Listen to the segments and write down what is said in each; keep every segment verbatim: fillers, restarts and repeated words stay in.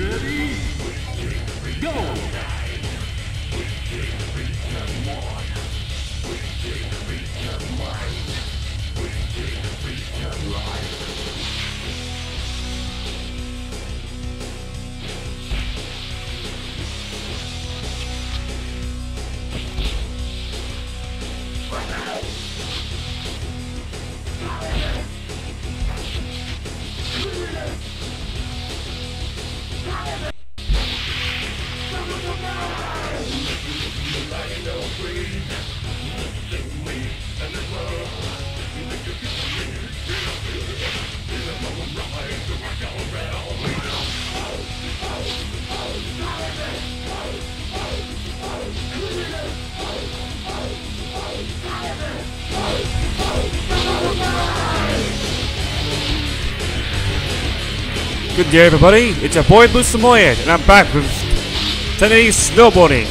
Ready? Go! Good day, everybody. It's your boy Blue Samoyed, and I'm back with ten eighty Snowboarding.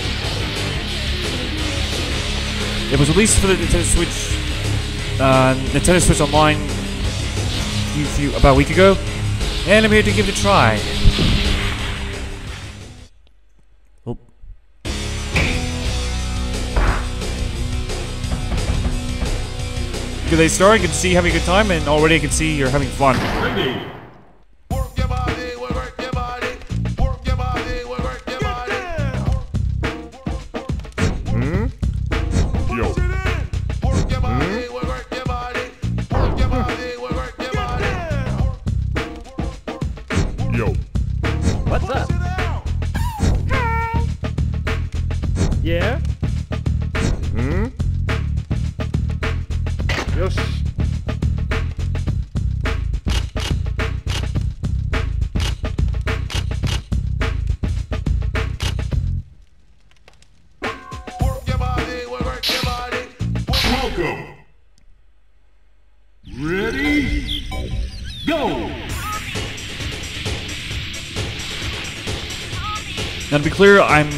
It was released for the Nintendo Switch, uh, Nintendo Switch Online a few, about a week ago, and I'm here to give it a try. Oh. Good day, Star. I can see you having a good time, and already I can see you're having fun. Ready? Yo. What's up? Hi. Yeah? Hmm? Yes. Welcome. Ready? Go! Now to be clear, I'm...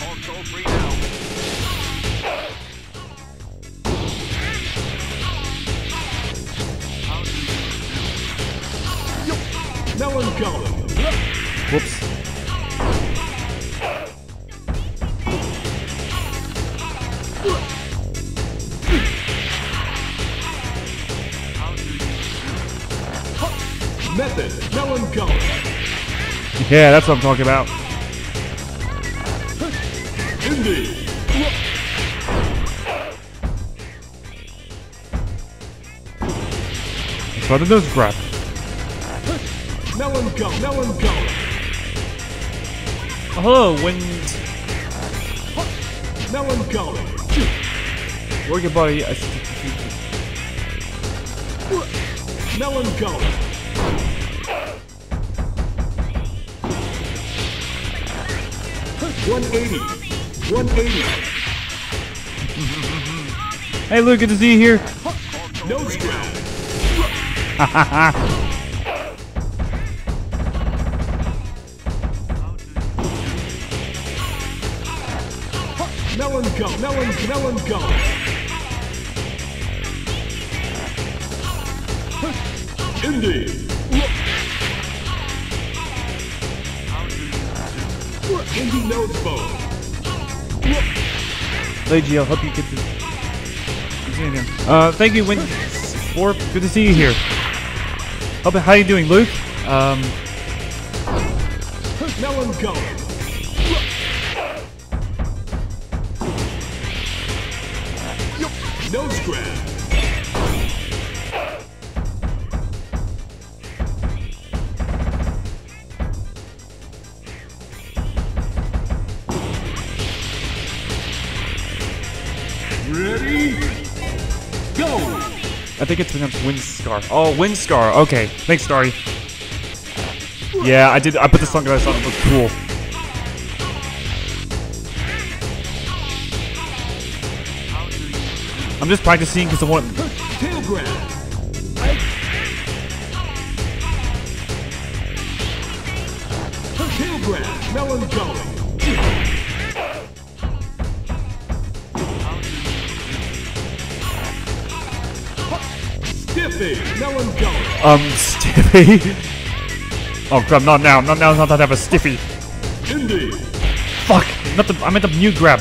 Melancholy. Whoops. Method. Melancholy. Yeah, that's what I'm talking about. Indie. So the nose grab. Melancholy. Melancholy. Oh, hello, wind. Melancholy. Work your body. I Melancholy. one eighty. one eighty. Hey, Luke, good to see you here. Nose grab. Melancholy. Melancholy. Melancholy. Indie. Indie nose bone. Lady, I'll help you get this. Uh, thank you, Wind. Four. Good to see you here. How, how you doing, Luke? Um. Melancholy. Nose grab. Ready? Go! I think it's pronounced Wind Scar. Oh, Wind Scar. Okay. Thanks, Starry. Yeah, I did. I put the song because I thought it looked cool. I'm just practicing because I want. Tail grab. Tail grab. Melancholy. Stiffy. Melancholy. Um, Stiffy. Oh crap, not now, not now, not that I have a stiffy. Indy. Fuck! Not the, I meant the mute grab.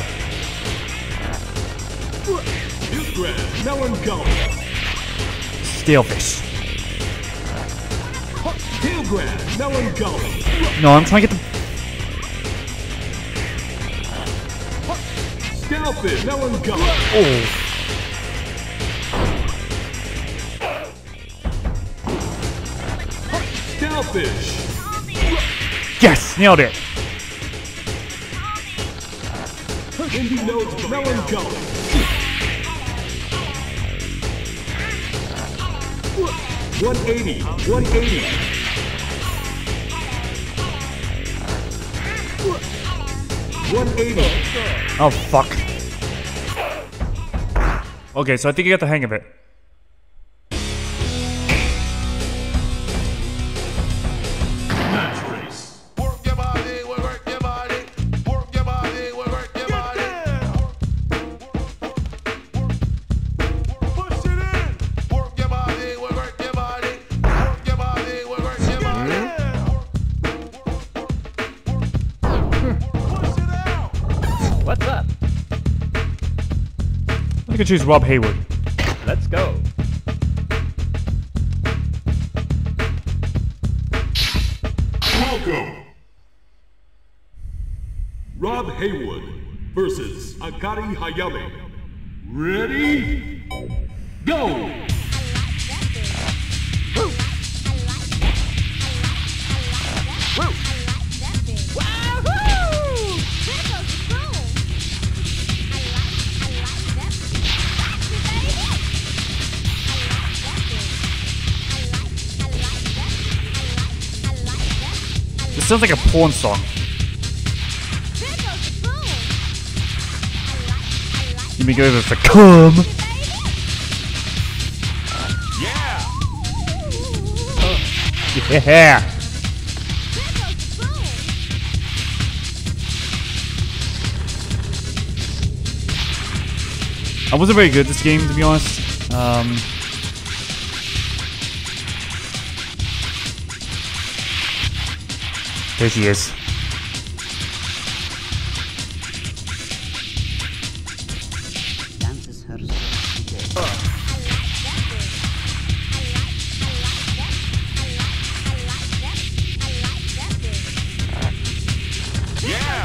Mute grab. Melancholy. Stalefish. Tail grab. Melancholy. No, I'm trying to get the... Scalpin. Melancholy. Oh. Scalpish. Yes! Nailed it! Indy nose. Melancholy. one eighty. one eighty. one eighty. Oh fuck. Okay, so I think I got the hang of it. Match race. Work your body, work your body, work your body, work your body. Push it in. Work your body, work your body, work your body, work your body. Push it out. What's up? I could choose Rob Hayward. Let's go. Welcome. Rob Haywood versus Akari Hayame. Ready? Go! This sounds like a porn song. Let me go over for cum. Yeah. Yeah. I wasn't very good at this game, to be honest. Um, there she is. Dances her soul today. Yeah.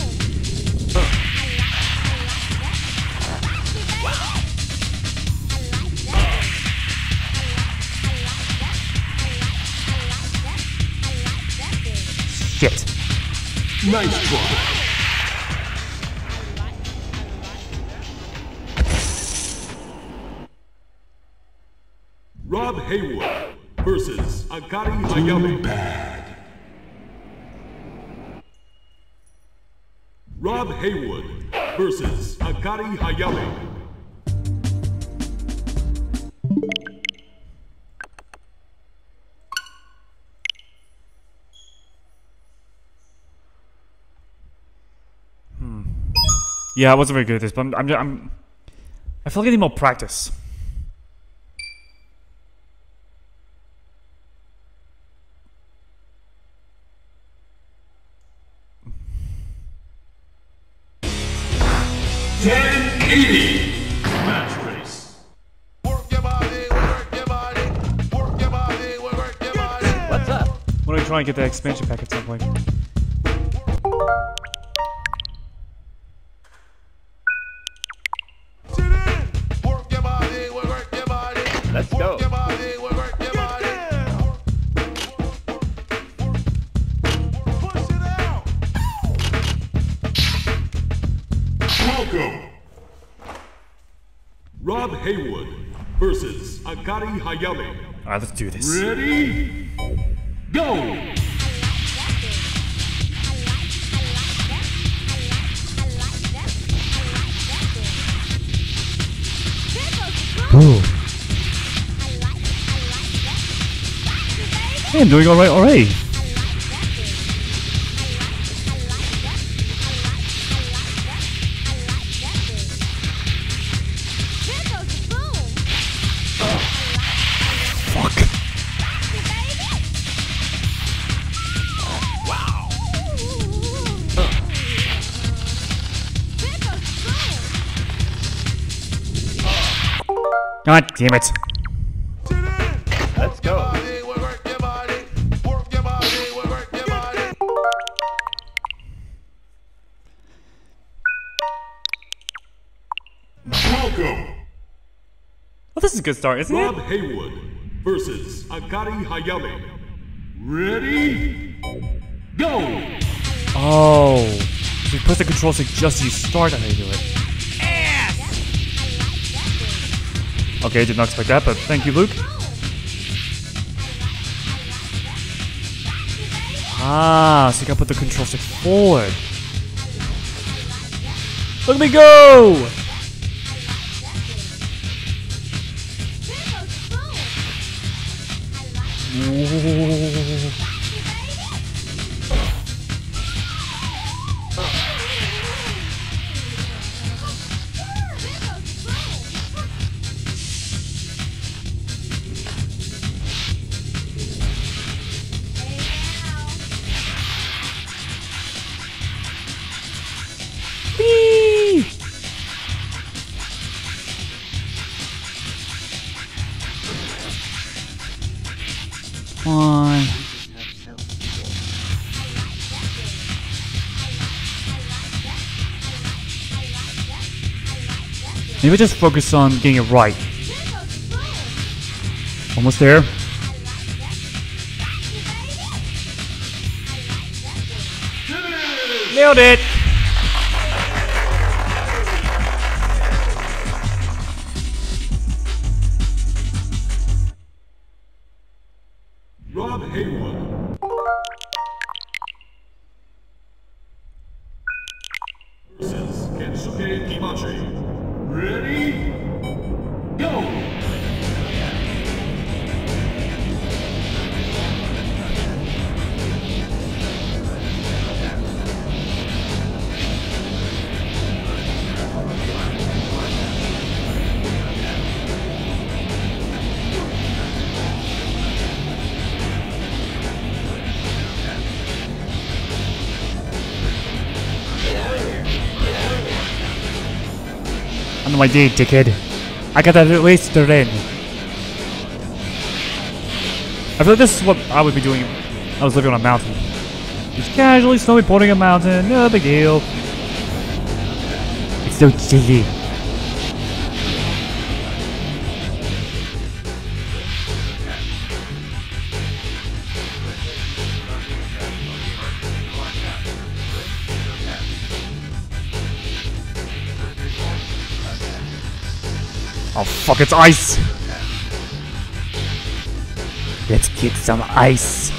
Shit. Nice try. Rob Haywood versus Akari Hayame. Bad. Rob Haywood versus Akari Hayame. Yeah, I wasn't very good at this, but I'm, I'm, I'm I feel like I need more practice. ten eighty. Match race. Work your body, work your body, work your body, work your body. What's up? Why don't we try and get the expansion pack at some point? Push it in. Work your body, work your body. Let's go. Work your body, work your body. Push it out. Welcome. Rob Haywood versus Akari Hayame. Alright, let's do this. Ready? Go! Ooh. Hey, I'm doing alright already. Fuck. God damn it. Let's go. Welcome, Well, this is a good start, isn't Rob it? Haywood versus Akari Hayame. Ready? Go! Oh. So you press the control stick just as you start and how you do it. Okay, did not expect that, but thank you, Luke. Ah, so you gotta put the control stick forward. Look at me go! Ooh. Whee! One. Maybe just focus on getting it right. Almost there. Nailed it! Rob Haywood versus Kensuke Kimachi. Ready? Go! I know my day, dickhead. I got that wasted in. I feel like this is what I would be doing if I was living on a mountain. Just casually snowboarding a mountain, no big deal. It's so chilly. Oh fuck, it's ice! Let's kick some ice.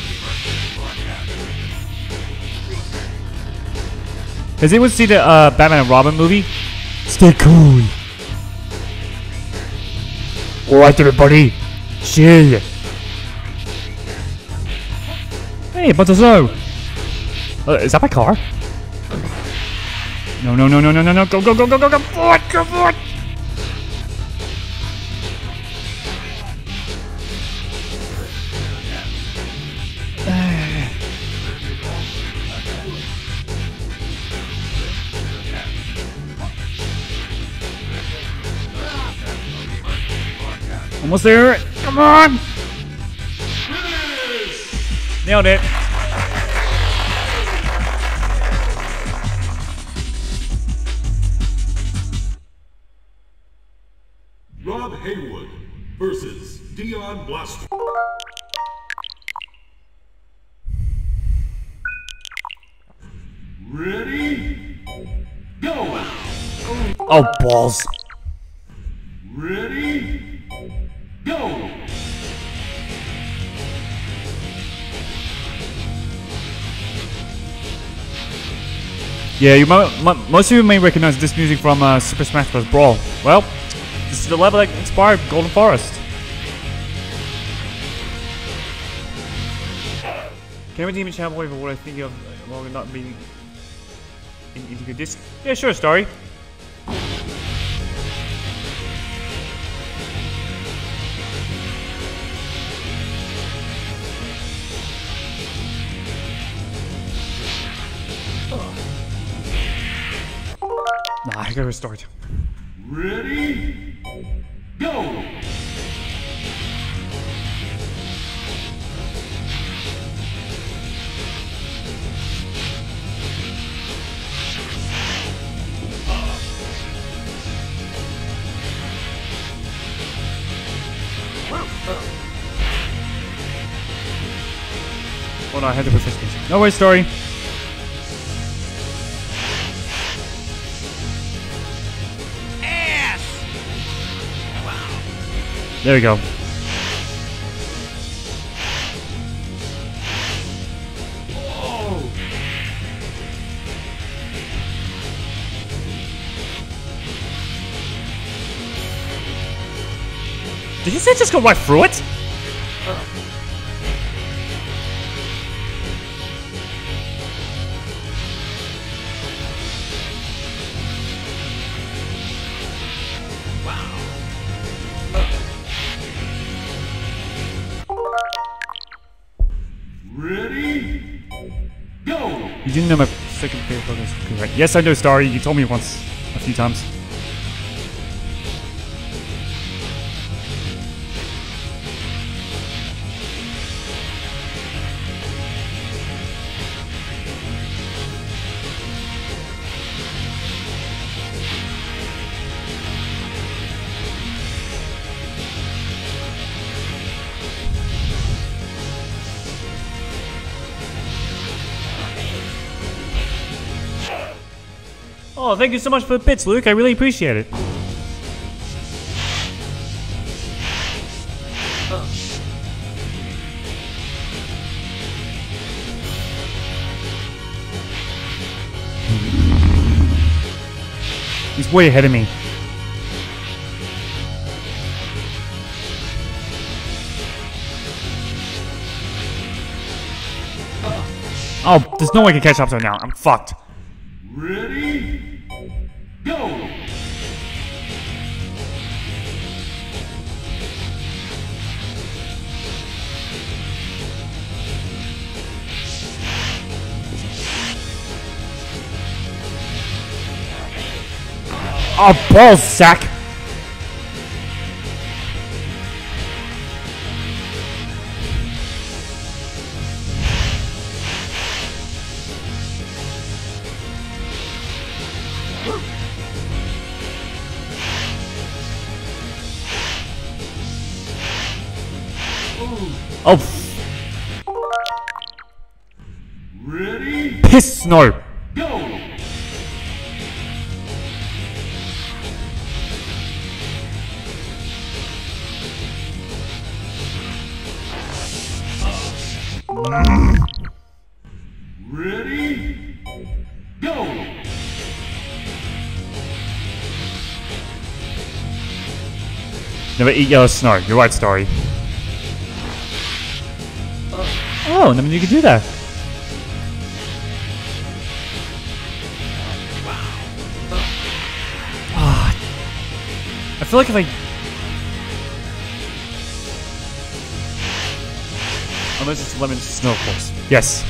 Has anyone seen the uh, Batman and Robin movie? Stay cool. Alright everybody, chill. Hey, but snow. Uh, is that my car? No, no, no, no, no, no, no, go, go, go, go, go, go, forward, go forward! Almost there. Come on. Nailed it. Rob Haywood versus Dion Blaster. Ready? Go! Oh, balls. Ready? Go! Yeah, you might, m most of you may recognize this music from uh, Super Smash Bros. Brawl. Well, this is the level that inspired Golden Forest. Can I redeem a channel for what I think of uh, while not being in into good disc? Yeah, sure, Starry. Nah, I gotta restart. Ready? Go! Oh no, I had to refresh music. No worries, story. Ass! Wow. There we go. Did you say just go right through it? Ready? Go! You didn't know my second favorite Pokemon is right? Yes, I know, Starry. You told me once, a few times. Oh, thank you so much for the bits, Luke. I really appreciate it. He's way ahead of me. Oh, there's no way I can catch up to him now. I'm fucked. Ready? Go! Oh, balls, sack. Oh, f Ready? piss snow. Go! Ready? Go! Never eat yellow snow. You're right, Story. Oh, never knew you could do that. Ah, I feel like if I... Unless it's lemon snow, of course. Yes.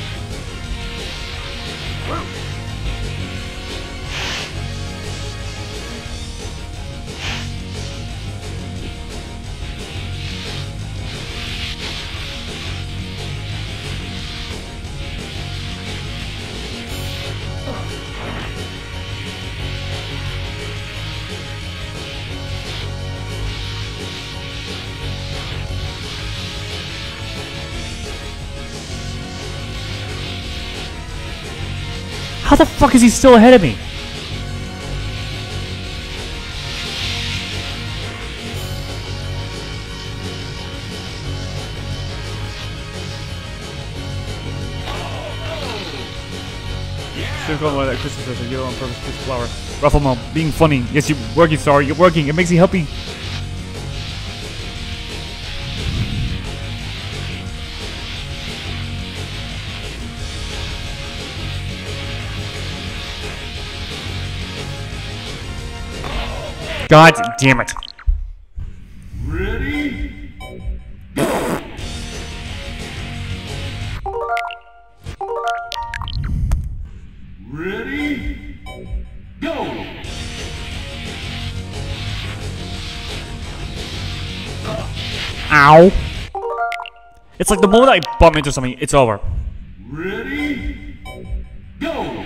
How the fuck is he still ahead of me? Should have gone like that Christmas as a yellow on purpose piece of flower. Ruffle mom, being funny. Yes, you're working, sorry, you're working. It makes me happy. God damn it. Ready? Ready? Go! Ow. It's like the moment I bump into something, it's over. Ready? Go!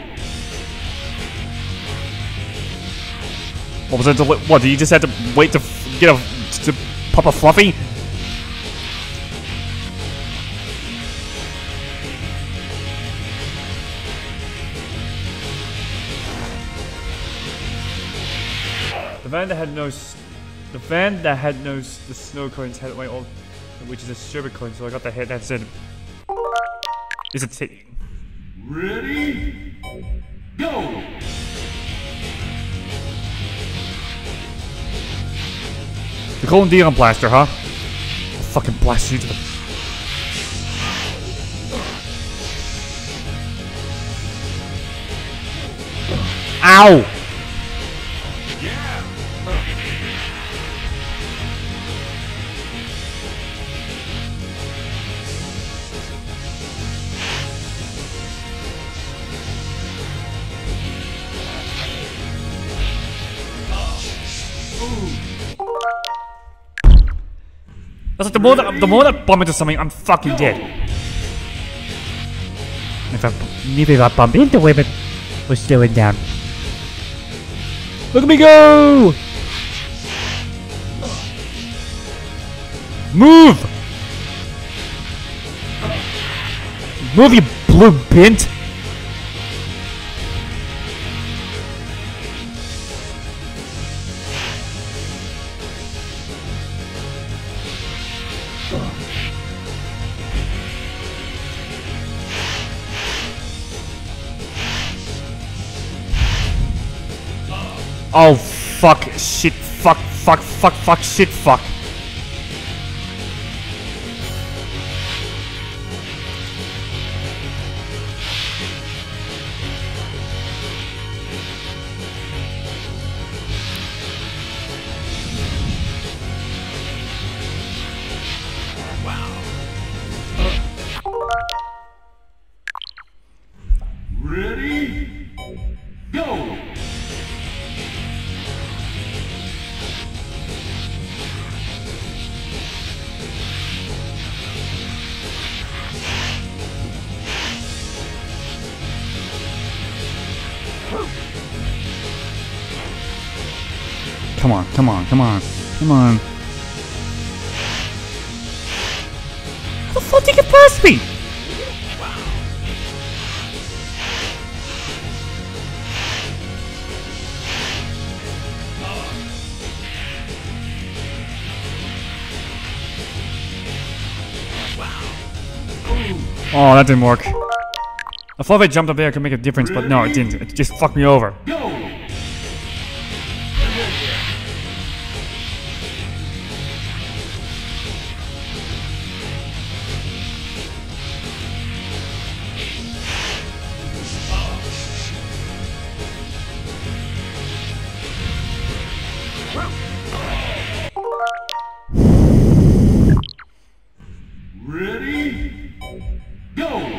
What was it? To, what, did you just have to wait to f get a... to pop a fluffy? van that had no, s the van that had no s the snow cones had my old, which is a sherbet cone. So I got the head. That's it. Is it t Ready? Go! The Golden Dion Blaster, huh? I'll fucking blast you to the. Ow! That's like the more that the more that I bump into something, I'm fucking dead. If I maybe if I bump into it, we're slowing down. Look at me go! Move! Move, you blue bint! Oh fuck, shit, fuck, fuck, fuck, fuck, shit, fuck. Ready? Go! Come on, come on, come on, come on. How the fuck did you get past me? Oh, that didn't work. I thought if I jumped up there I could make a difference, but no, it didn't. It just fucked me over. Go! Ready? Go!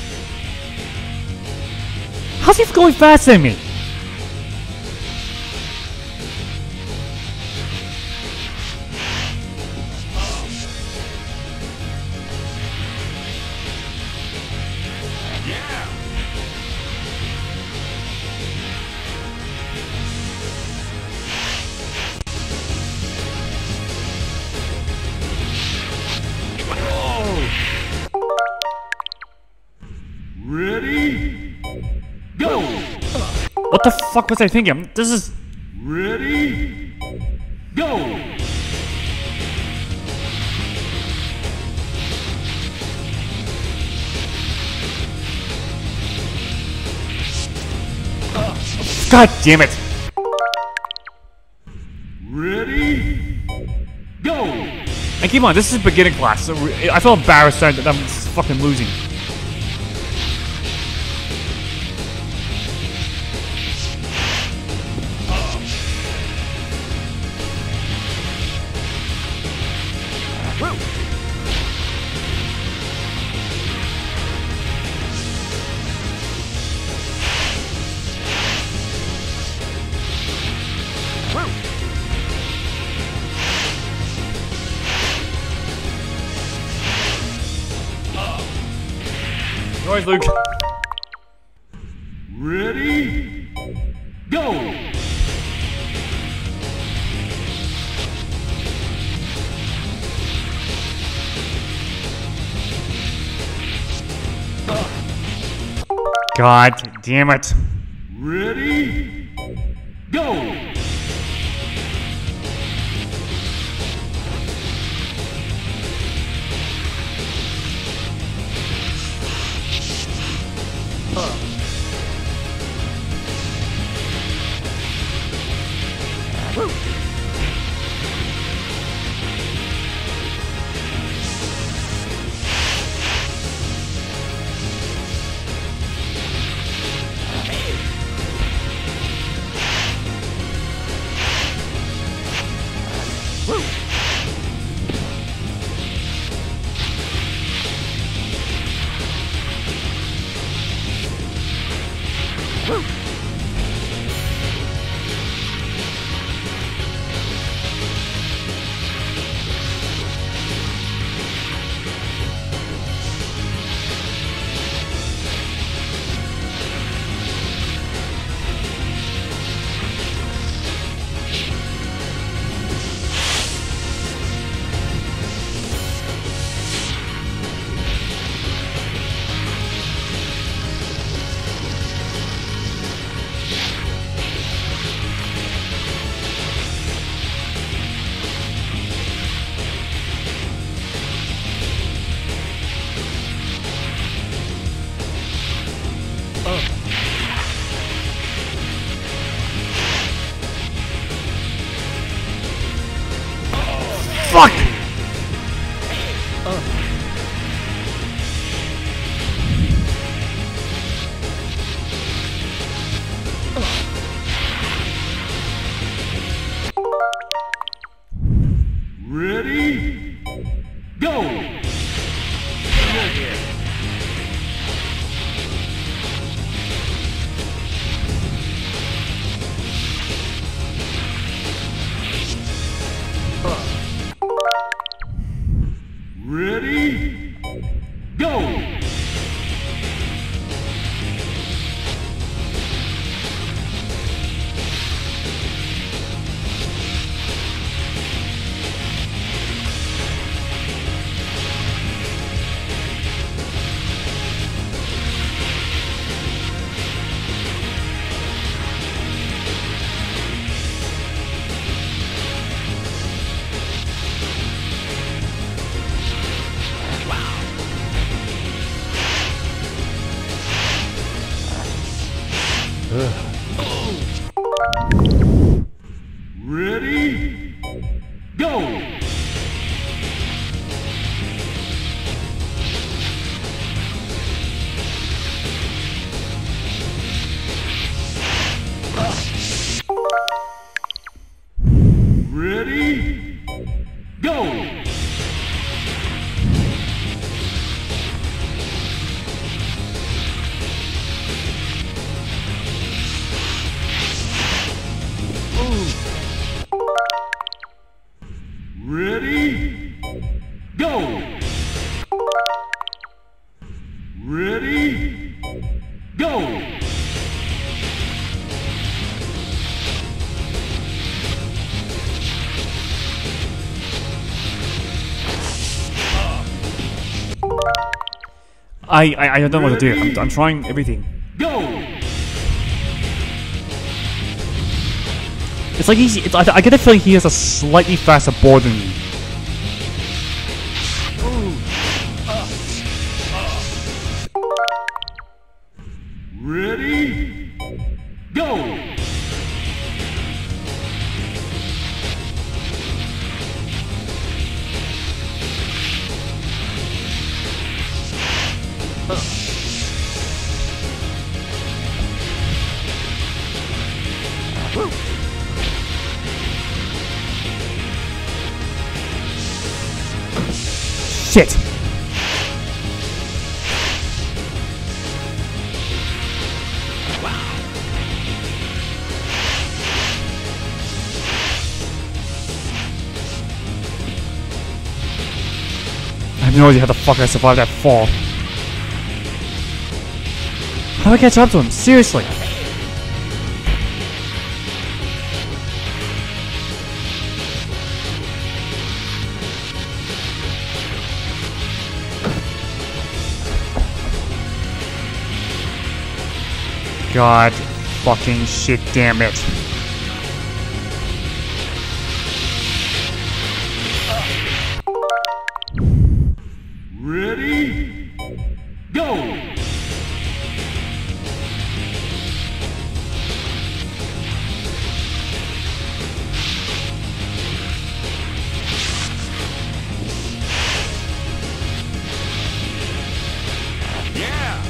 How's he going faster than me? Ready? Go! What the fuck was I thinking? This is... Ready? Go! God damn it! Ready? Go! And keep on, this is beginning class, so I feel embarrassed that I'm fucking losing. Noise, Luke. Ready? Go! God damn it. Ready? Go! Ready? Go! Ready? Go! Ready? Go! Ready? Go! I, I I don't know what to do. I'm, I'm trying everything. Go! It's like he's. It's, I, I get the feeling he has a slightly faster board than me. Ready? Go! Shit. I have no idea how the fuck I survived that fall. How do I catch up to him? Seriously. God fucking shit damn it. Ready? Go! Yeah!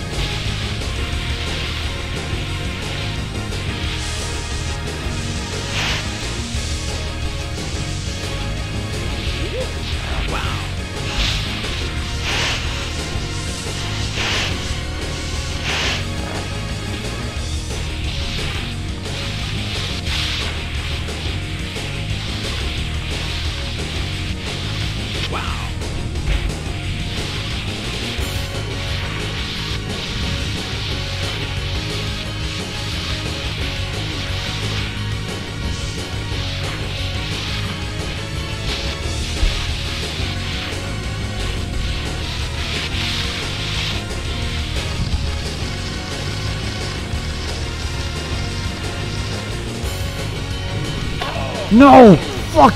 No! Fuck!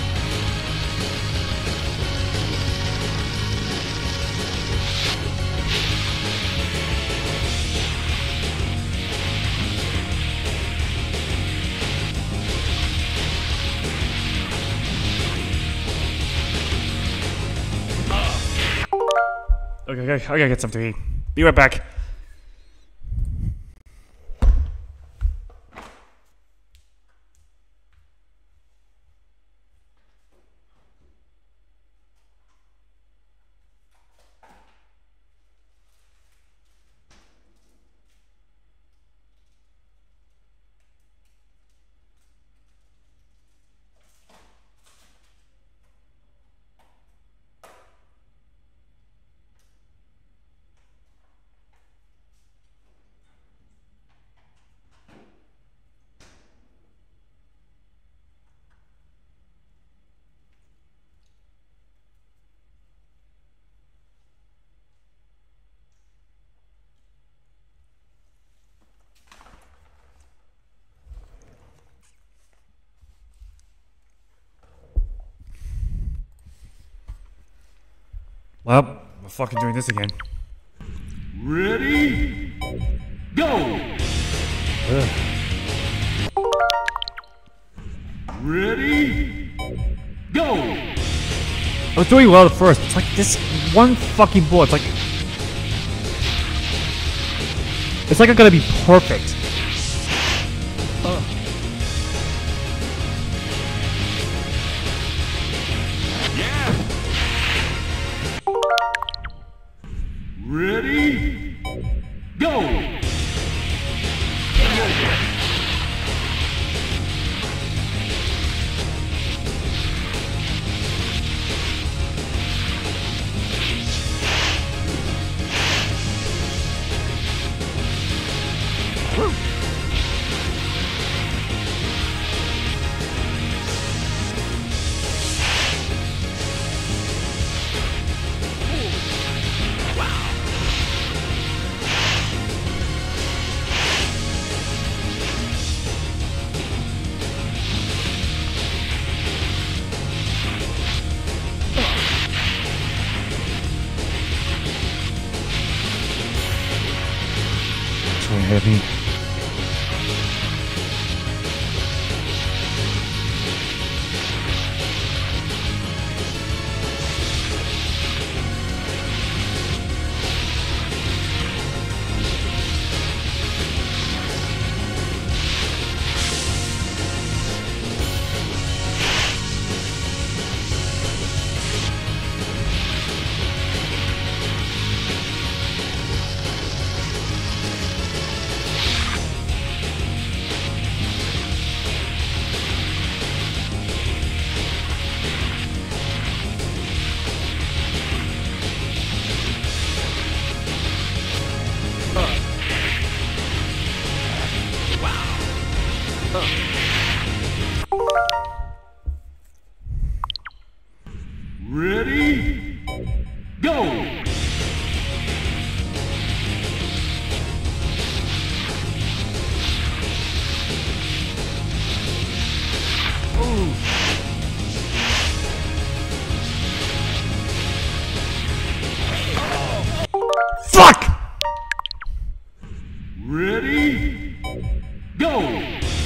Okay, okay, I gotta get something to eat. Be right back. Well, we're fucking doing this again. Ready? Go! Ready? Go! I was doing well at first. It's like this one fucking ball. It's like it's like I gotta be perfect. Ready? Go! So heavy. Ready? Go! Fuck! Ready? Go!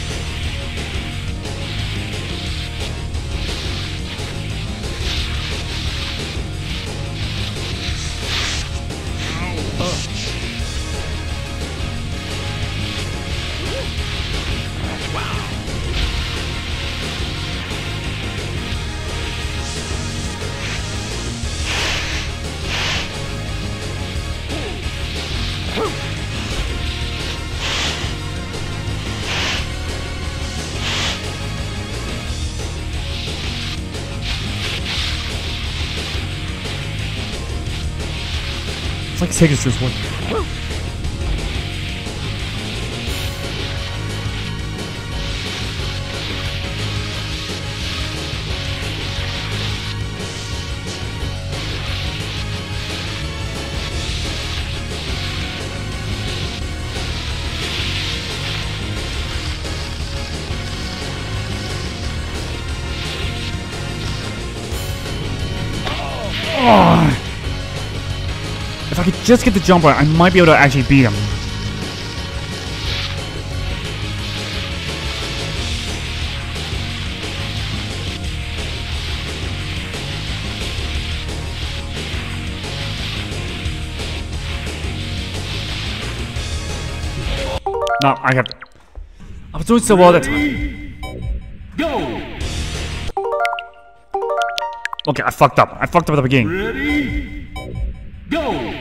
It's like signatures one. Oh. If I could just get the jump right, I might be able to actually beat him. No, I got. I was doing so well that time. Go! Okay, I fucked up. I fucked up at the beginning. Ready? Go!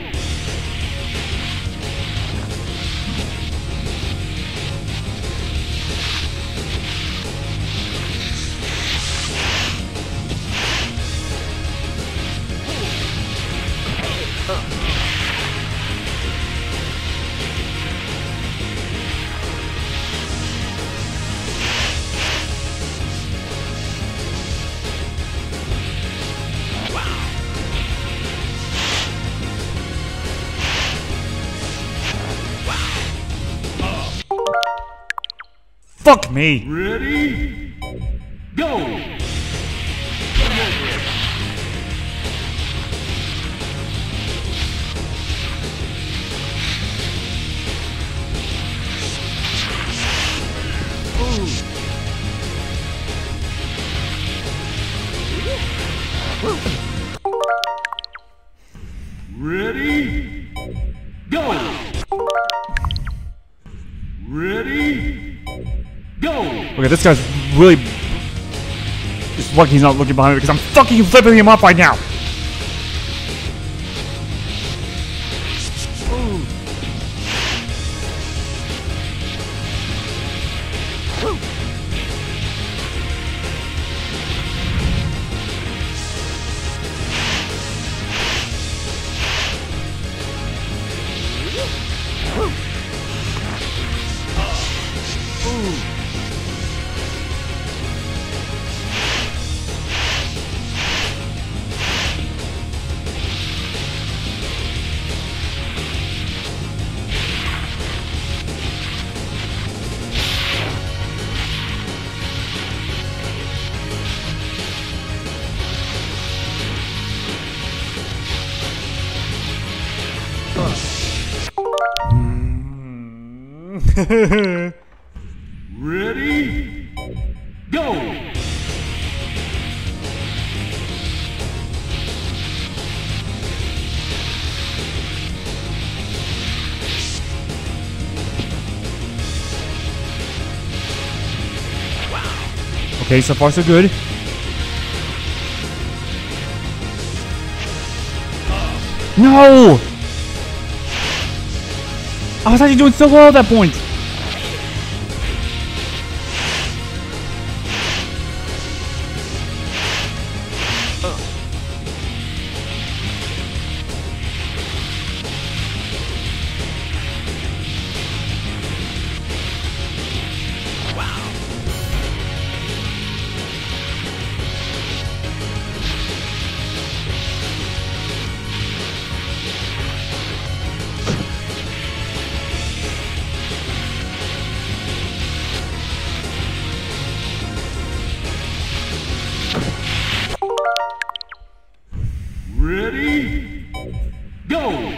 Fuck me. Ready? Go! Okay, this guy's really just lucky he's not looking behind me because I'm fucking flipping him up right now. Ready? Go! Okay, so far so good. No! I was actually doing so well at that point. Ready? Go!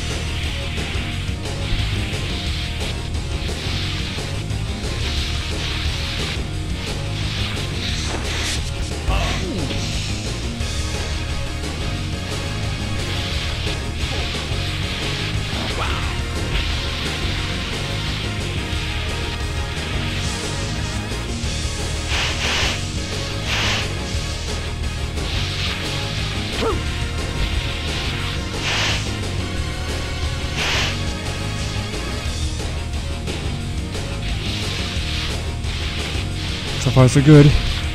So far so good.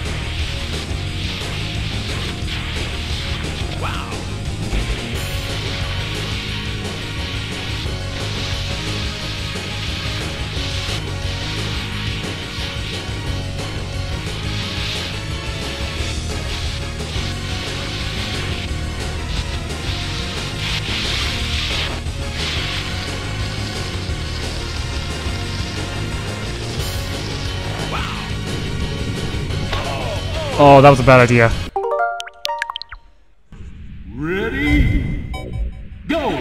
Oh, that was a bad idea. Ready? Go!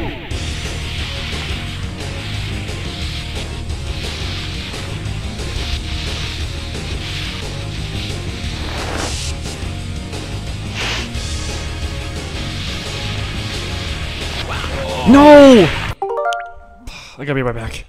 No! I gotta be right back.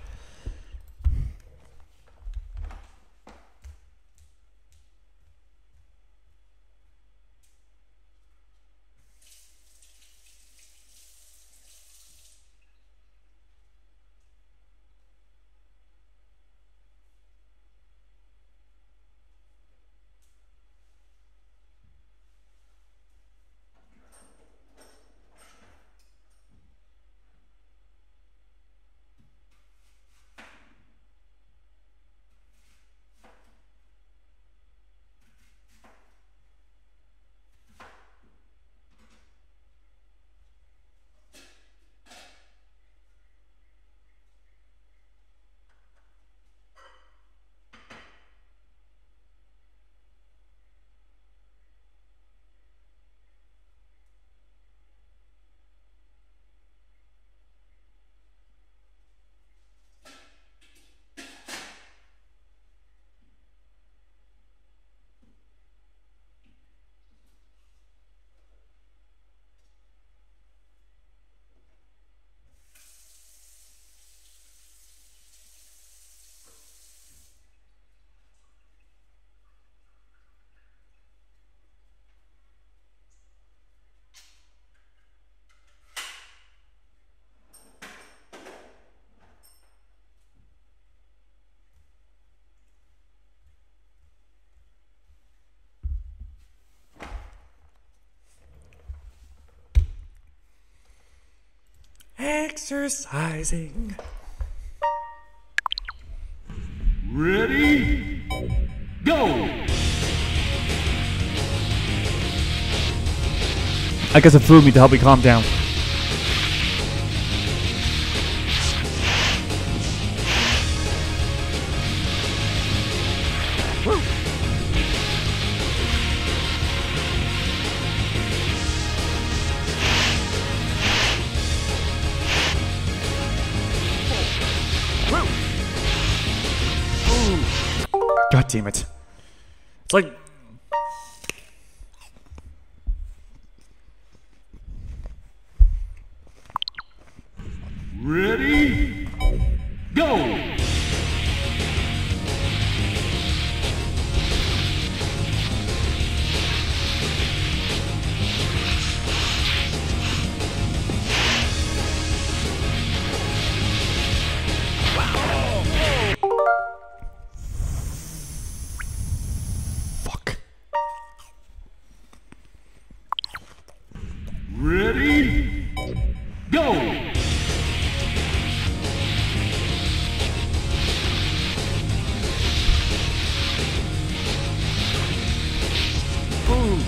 Exercising. Ready? Go! I got some food me to help me calm down. Woo. God damn it. It's like... Ready? Go! Fuck. Ready? Go! Boom.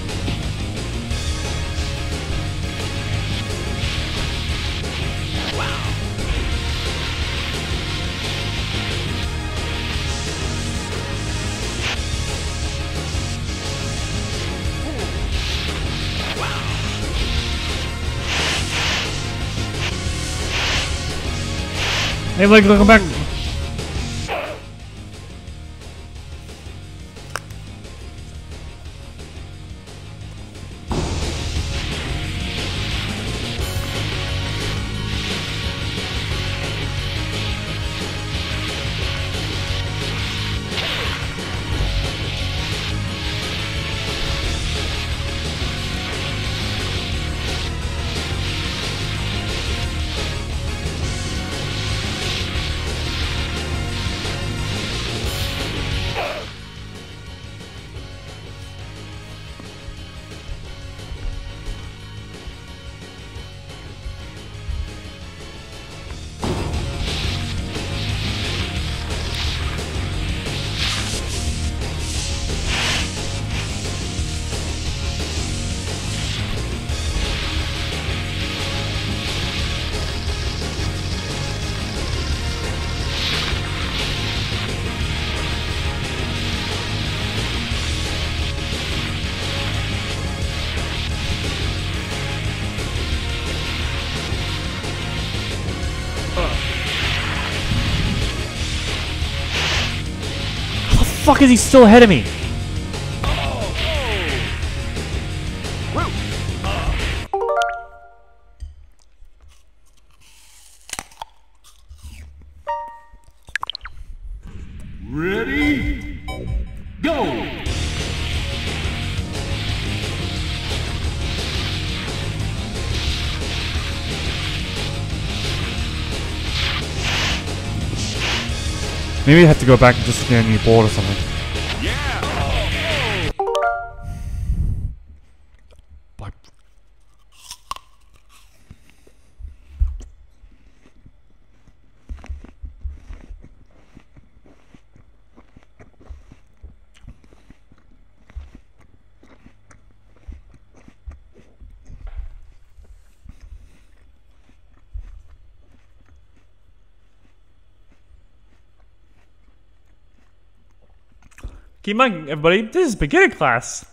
Hey, like, welcome back. Fuck is he still ahead of me? Ready? Go! Maybe I have to go back and just get a new board or something. Like, keep in mind, everybody, this is beginner class.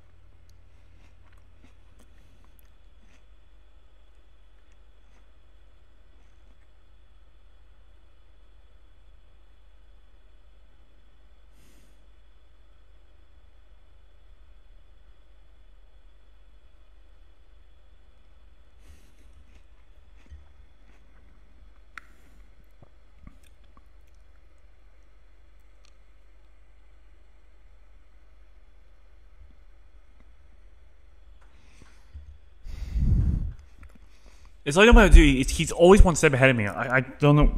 It's like I'm gonna do. It's, he's always one step ahead of me. I, I don't know.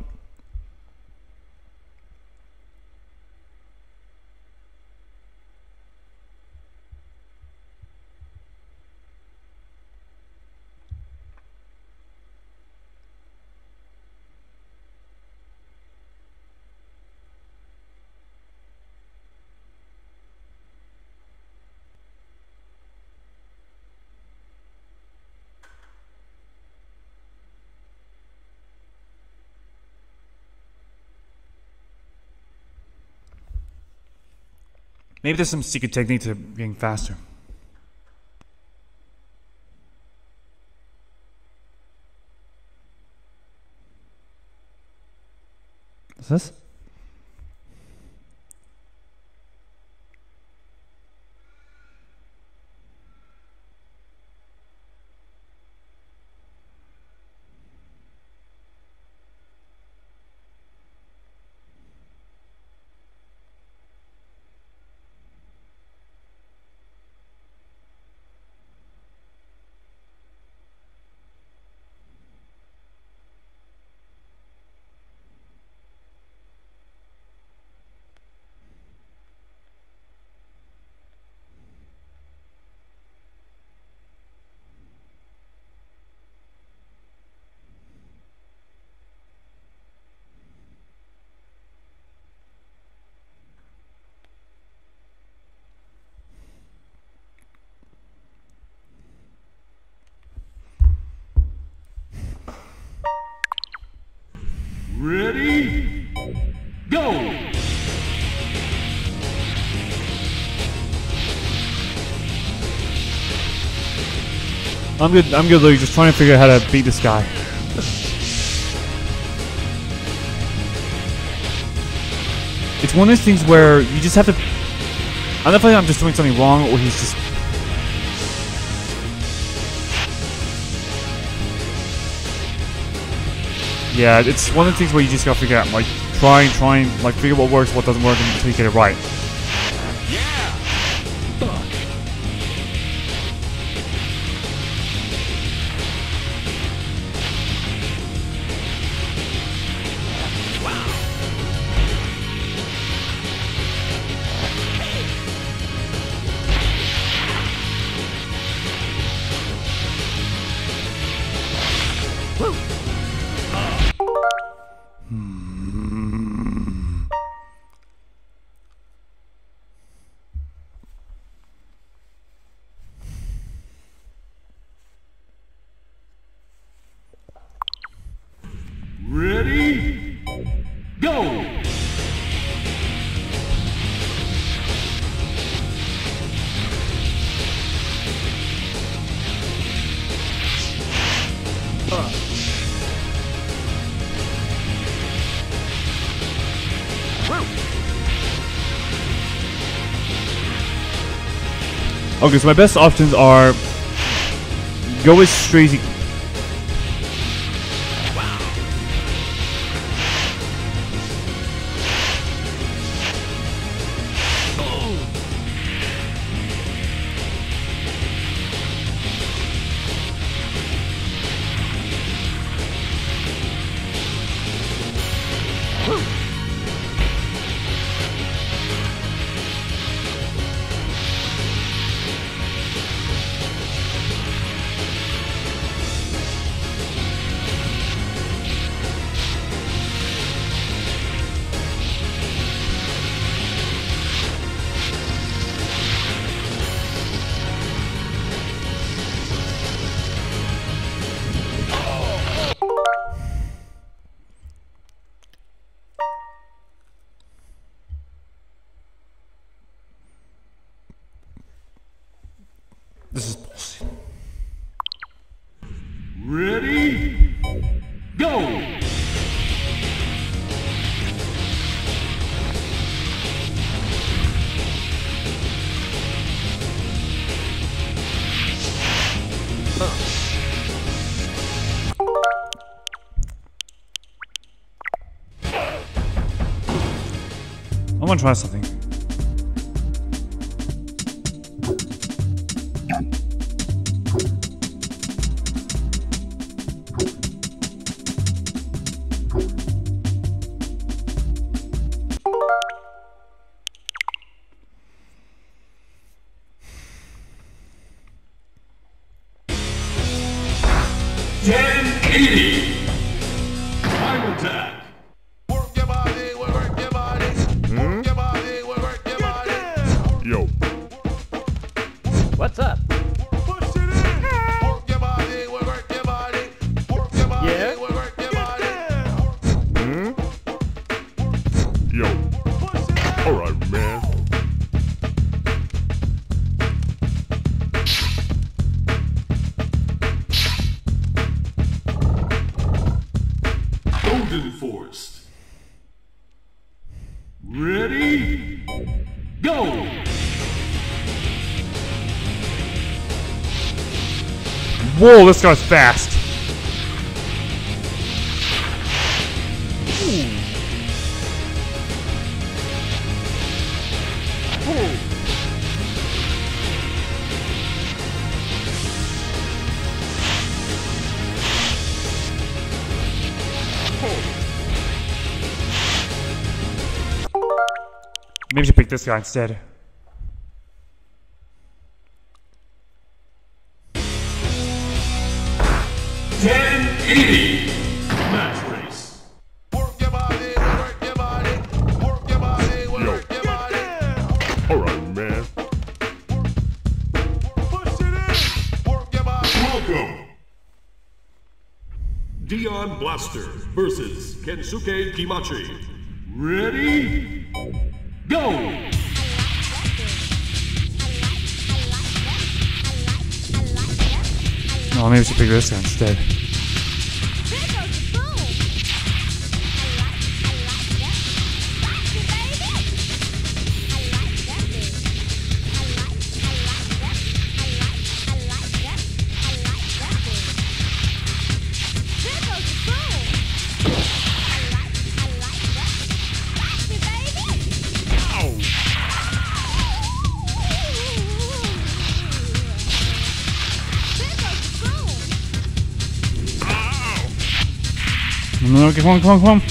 Maybe there's some secret technique to getting faster. What's this? Ready? Go! I'm good. I'm good, Luke. Just trying to figure out how to beat this guy. It's one of those things where you just have to. I don't feel like I'm just doing something wrong, or he's just. Yeah, it's one of the things where you just gotta figure out, like, try and try and like figure what works, what doesn't work, until you get it right. Ready? Go! Okay, so my best options are go as straight as you. This is bullshit. Ready? Go! I want to try something. ten eighty! Time attack! Work your body, work your body. Work your body, work your body. Yo. What's up? Push it in. Work your body, work your body. Work your body, Yeah? work your body. Hmm? Yo. Push it in. Alright, man. Ready? Go! Whoa, this guy's fast. Maybe we should pick this guy instead. ten eighty. Match race. Work your body, work your body. Work your body, work your body. Alright, man. Push it in. Work your body. Welcome. Dion Blaster versus Kensuke Kimachi. Ready? Go! Oh, maybe we should pick this guy instead. No, come on, come on, come on.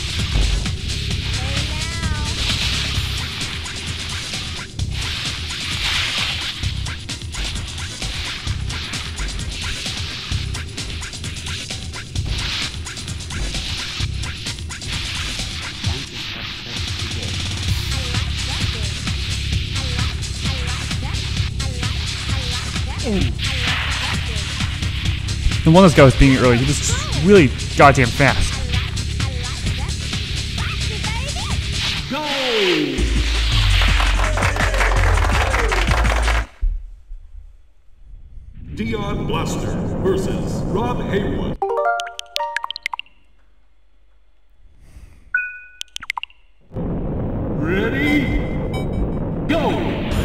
The one this guy was being earlier, he was really goddamn fast. Go! Dion Blaster versus Rob Haywood. Ready? Go!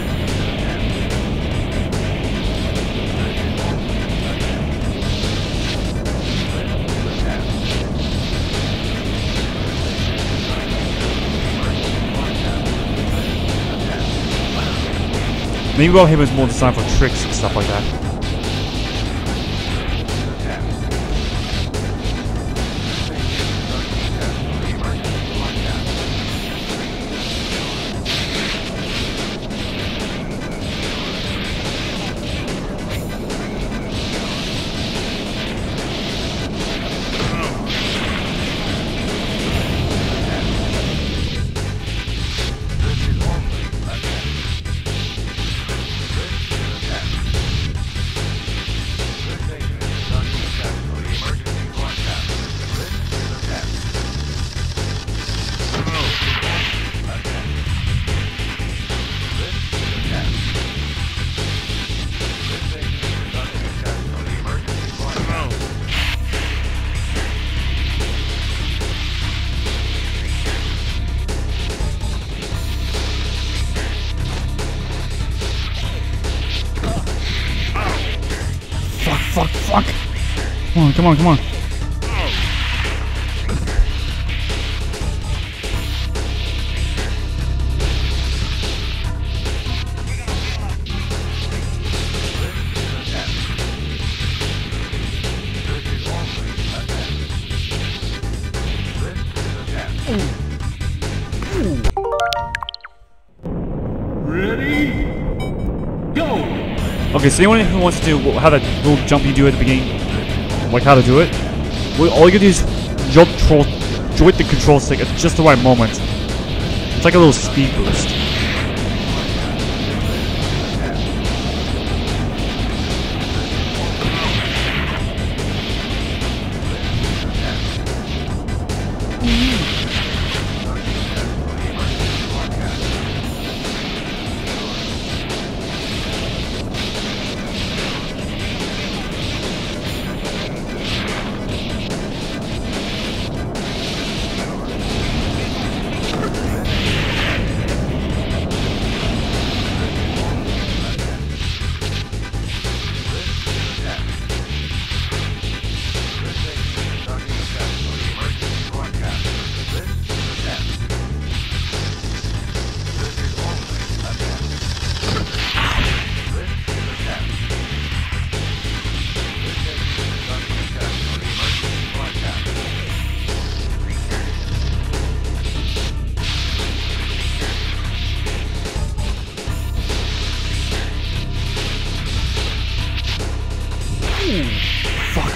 Maybe Rob Haywood's more designed for tricks and stuff like that. Fuck, fuck. Come on, come on, come on. Ready? Go! Okay, so anyone who wants to do how that little jump you do at the beginning, like how to do it, well, all you gotta do is jump, control, joint the control stick at just the right moment. It's like a little speed boost.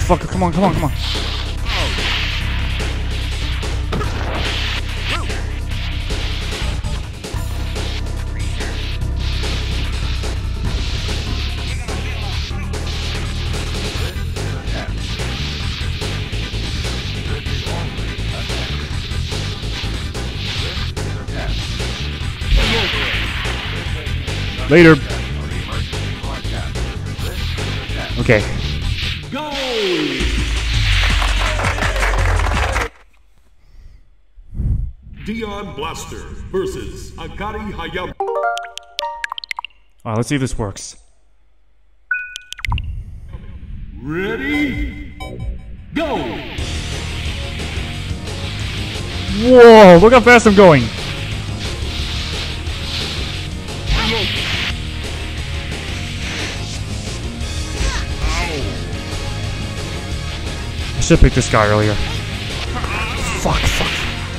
motherfucker. Come on, come on, come on. Later. Okay. Go! Dion Blaster versus Akari Hayama. Alright, let's see if this works. Ready? Go! Whoa, look how fast I'm going. I should pick this guy earlier. Fuck, fuck.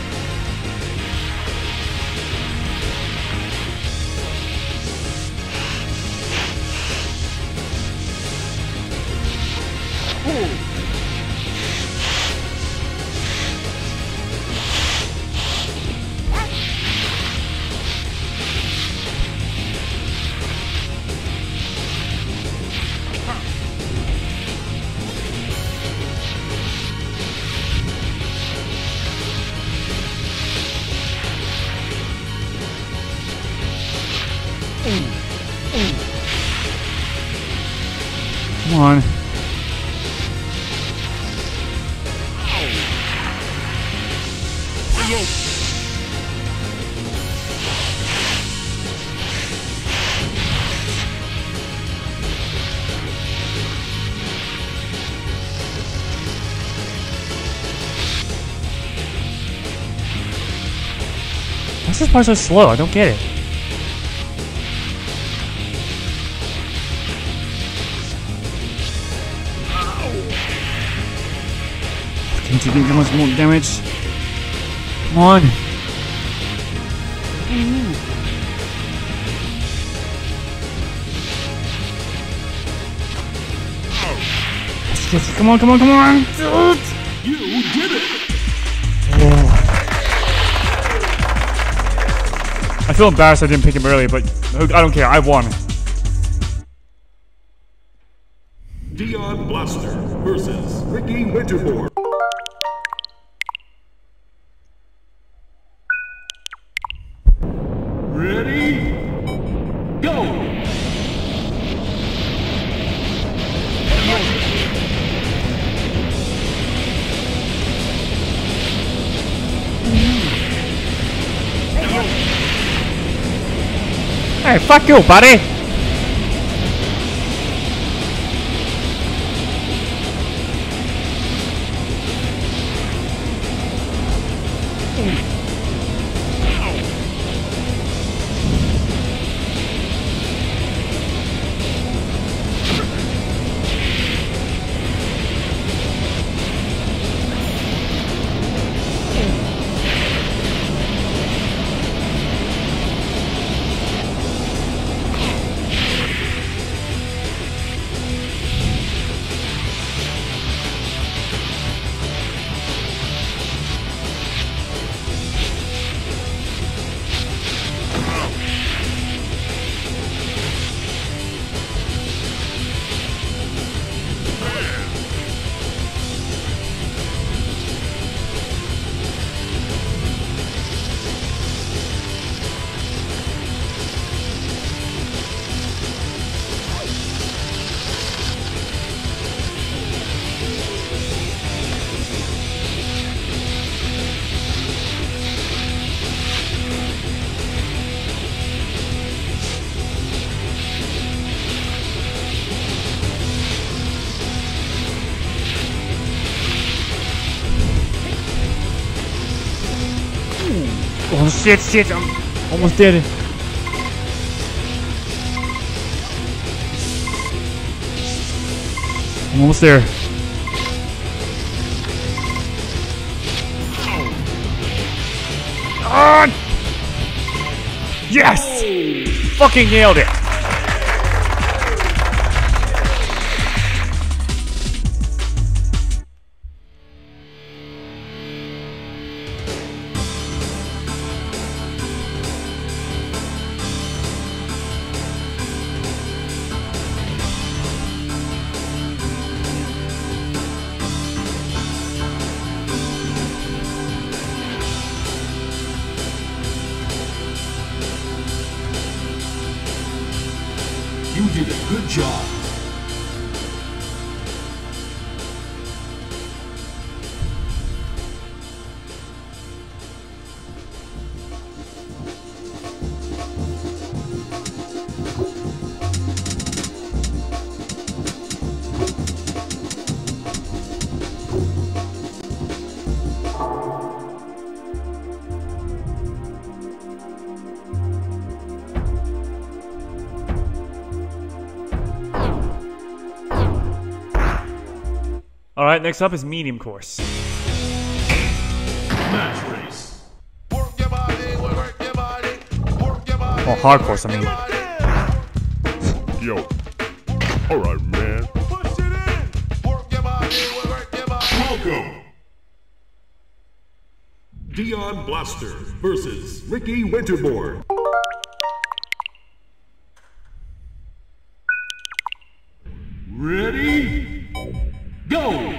Come on. Why is this part so slow? I don't get it. Can't you think how much more damage? Come on. Yes, yes, come on, come on, come on. You did it! Oh. I feel embarrassed I didn't pick him earlier, but I don't care. I won. Dion Blaster versus Ricky Winterbourne. Ready? Go! Hey, fuck you, buddy! Oh shit, shit, I'm almost dead. I'm almost there. Ah! Yes! Fucking nailed it! did a good job. Alright, next up is medium course. Match race. Work your body, work your body, work your body. Oh, hard course, I mean. Yo. Alright, man. Push it in. Work your body, work your body. Welcome. Dion Blaster versus Ricky Winterbourne. Ready? Go!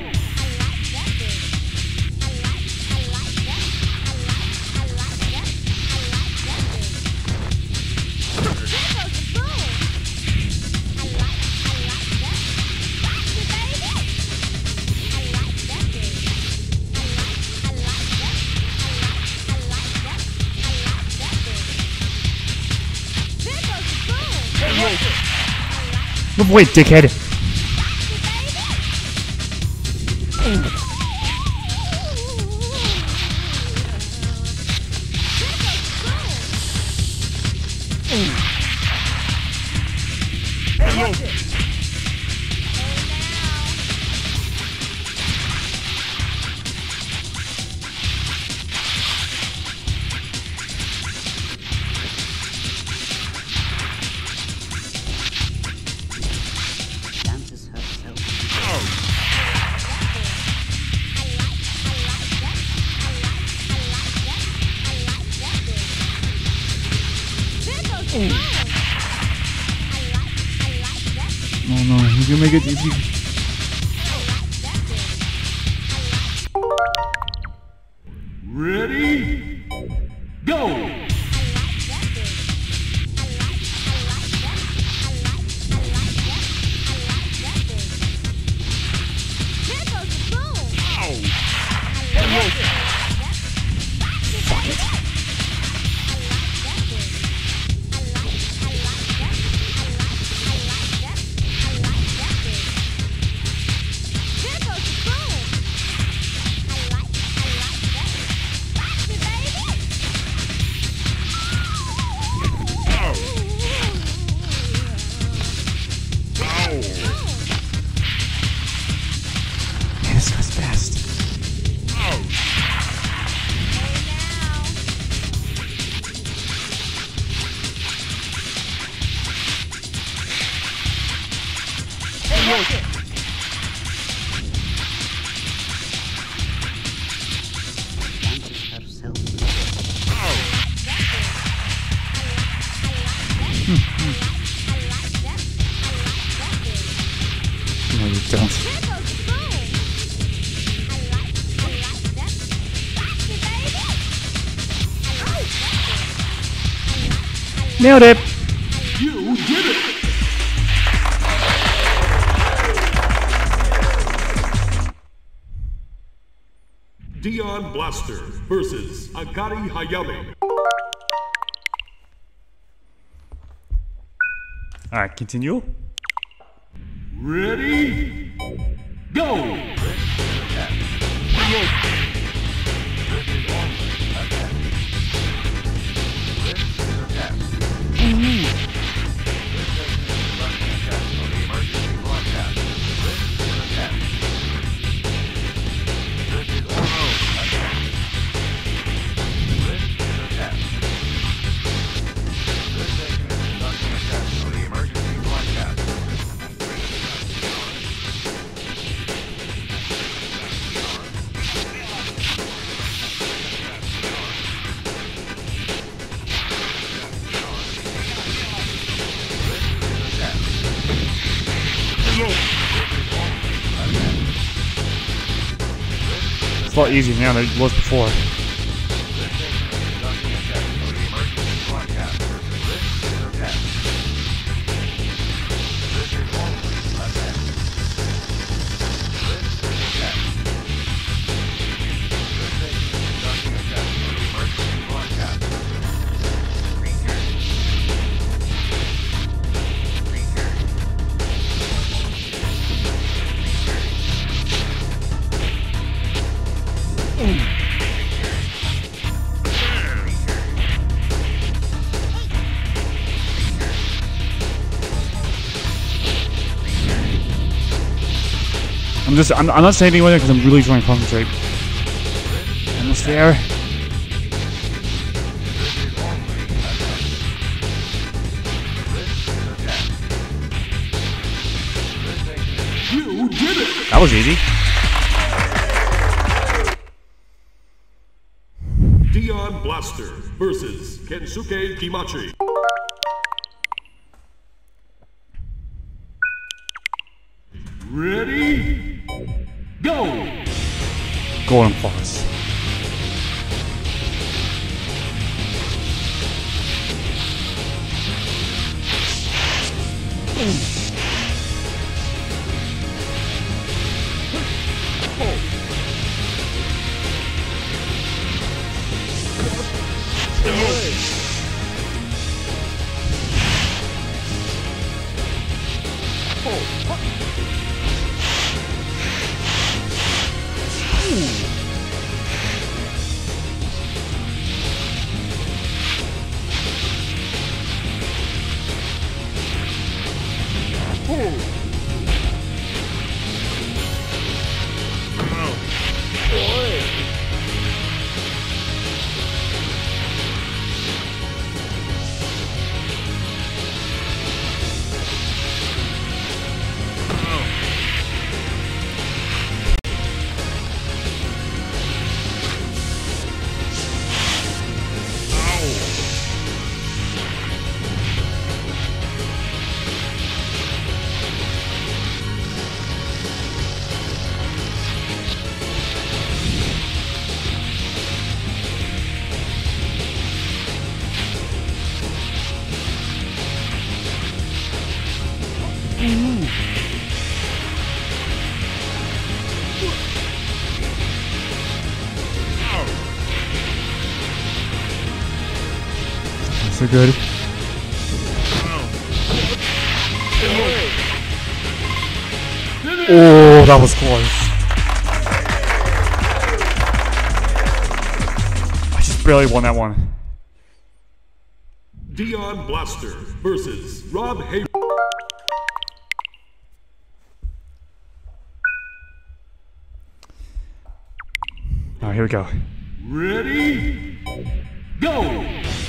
Move away, dickhead. Oh no, he's gonna make it easy. Ready? Go! This goes fast. No, you don't. Nailed it! You did it! Dion Blaster versus Akari Hayame. Alright, continue. Ready? Go! It's a lot easier now than it was before. I'm just, I'm, I'm not saying anything because I'm really trying to concentrate. Almost there. You did it! That was easy. Dion Blaster versus Kensuke Kimachi. Ready? Go! Golden Fox. So good. Oh, that was close. I just barely won that one. Dion Blaster versus Rob Hay. Alright, here we go. Ready? Go!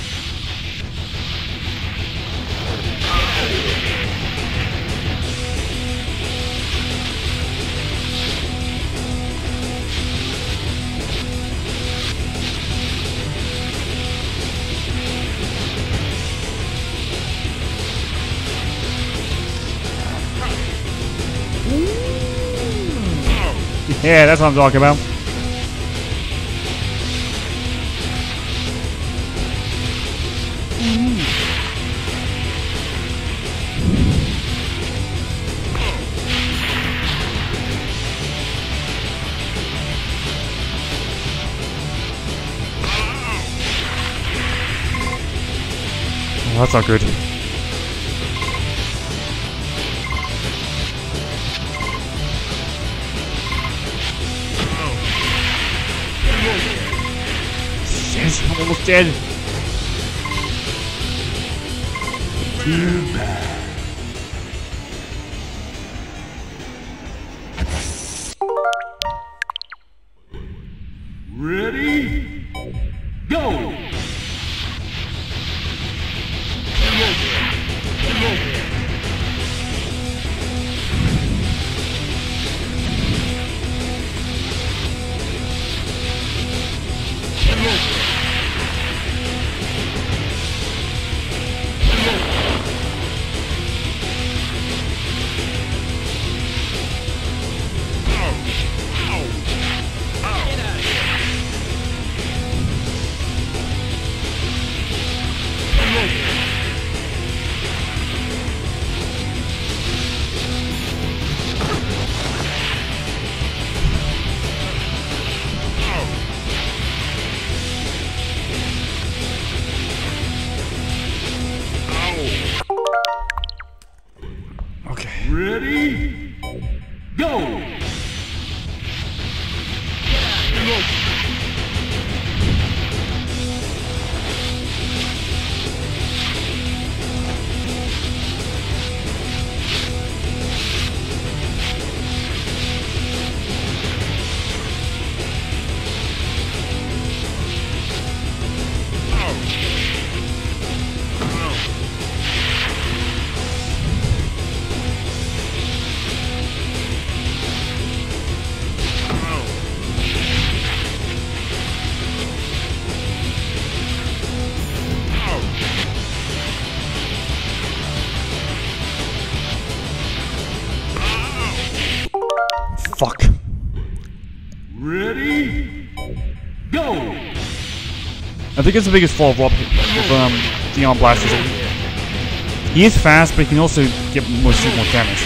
Yeah, that's what I'm talking about. Oh, that's not good. Shit, I'm almost dead. Too bad. Ready? Go! Okay. Ready? Go! I think it's the biggest flaw of Rob of um, Dion Blast is that he is fast, but he can also get more shoot more damage.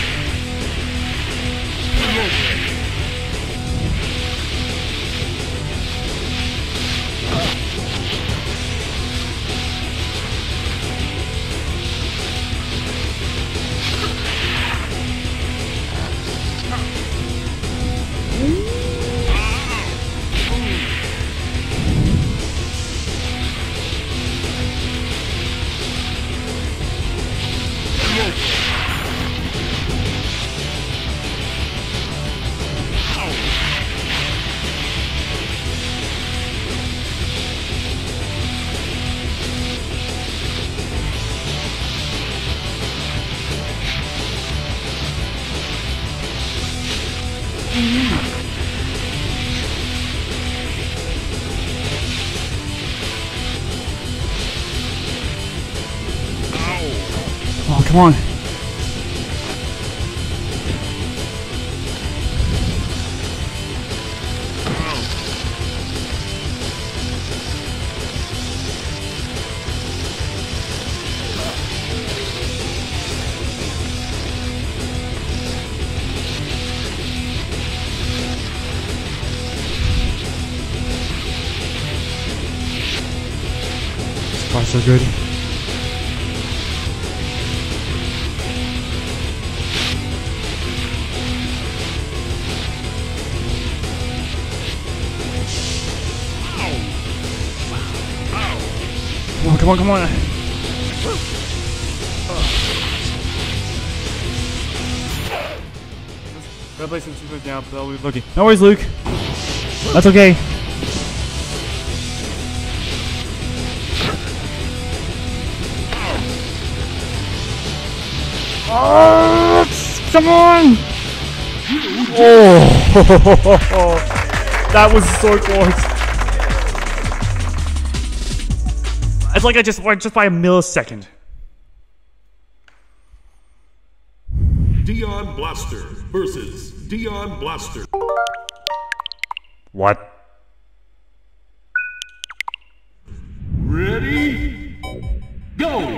Oh, come on. This part's so good. Come on, come on, come on. Gotta play some super down, but that'll be lucky. No worries, Luke. That's okay. Oh, come on! Oh, that was so close. It's like I just went just by a millisecond. Dion Blaster versus Dion Blaster. What? Ready? Go!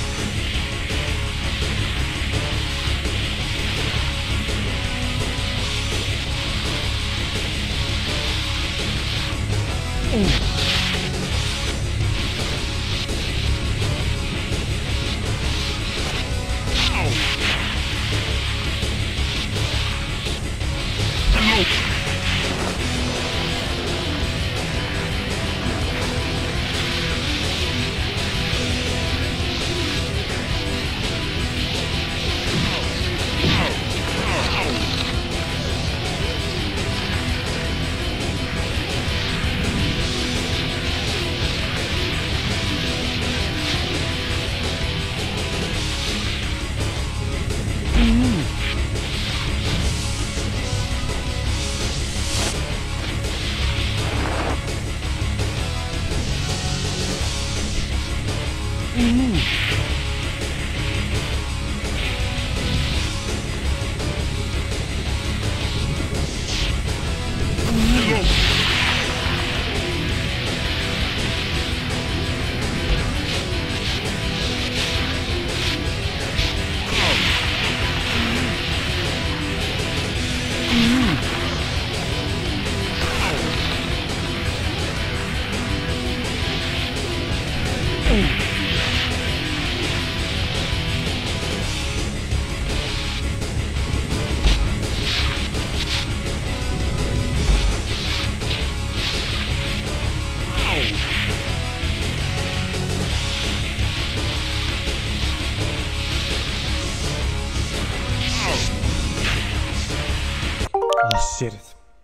Oh shit.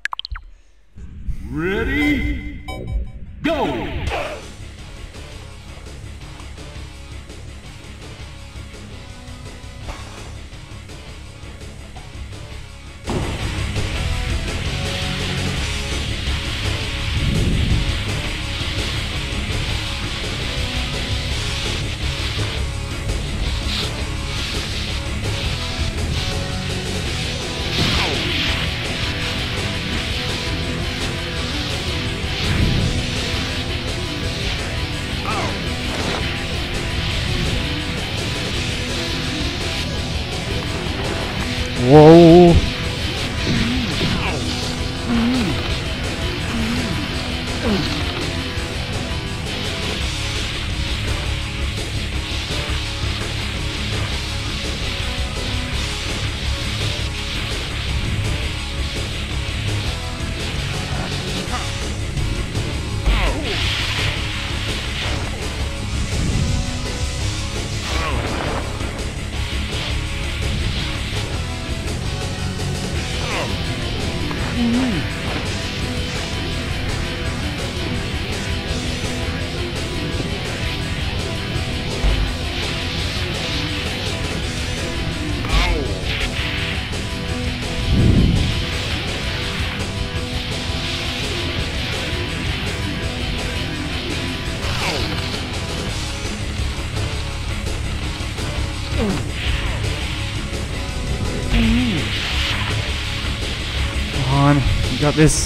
Ready? Go! Whoa. Come on, you got this.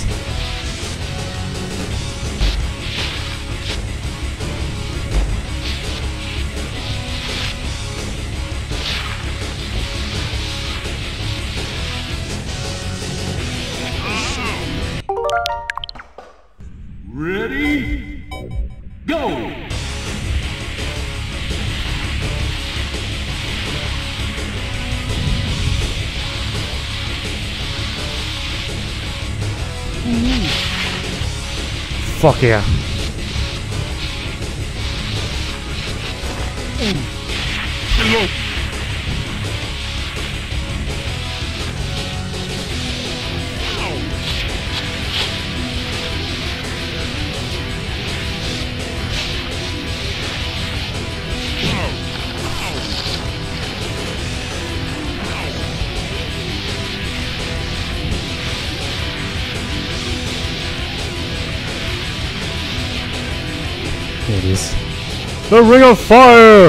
Ready? Go! Fuck yeah. There it is. The Ring of Fire!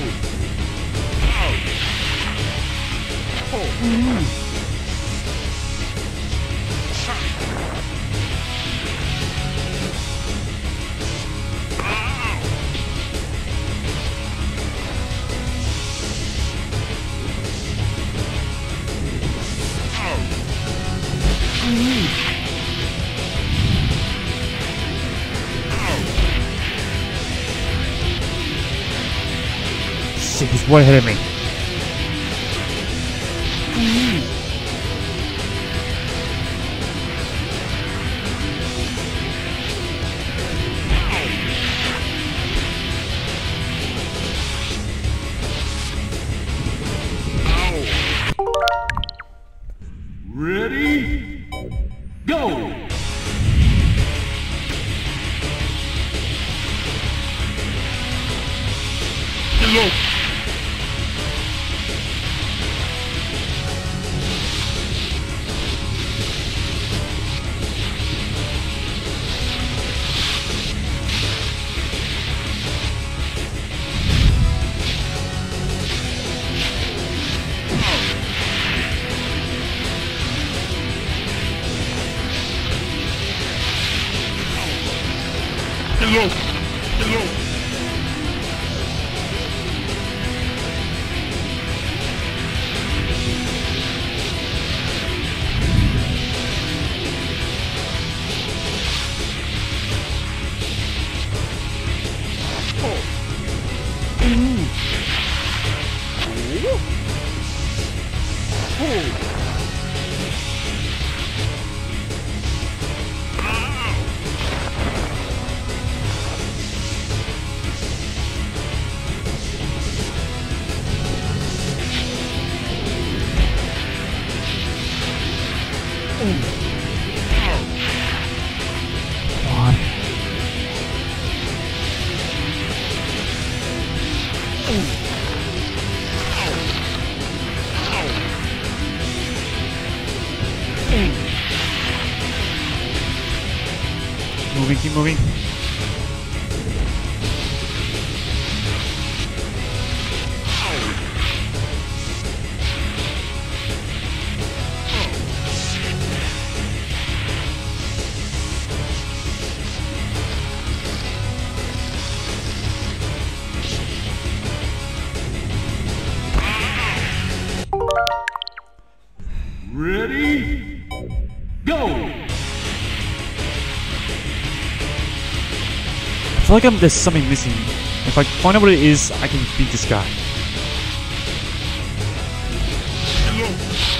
Shit, he's way ahead of me. Ready? Go! Hello. Hello. Moving, keep moving. like I'm, there's something missing. If I find out what it is, I can beat this guy. Hello.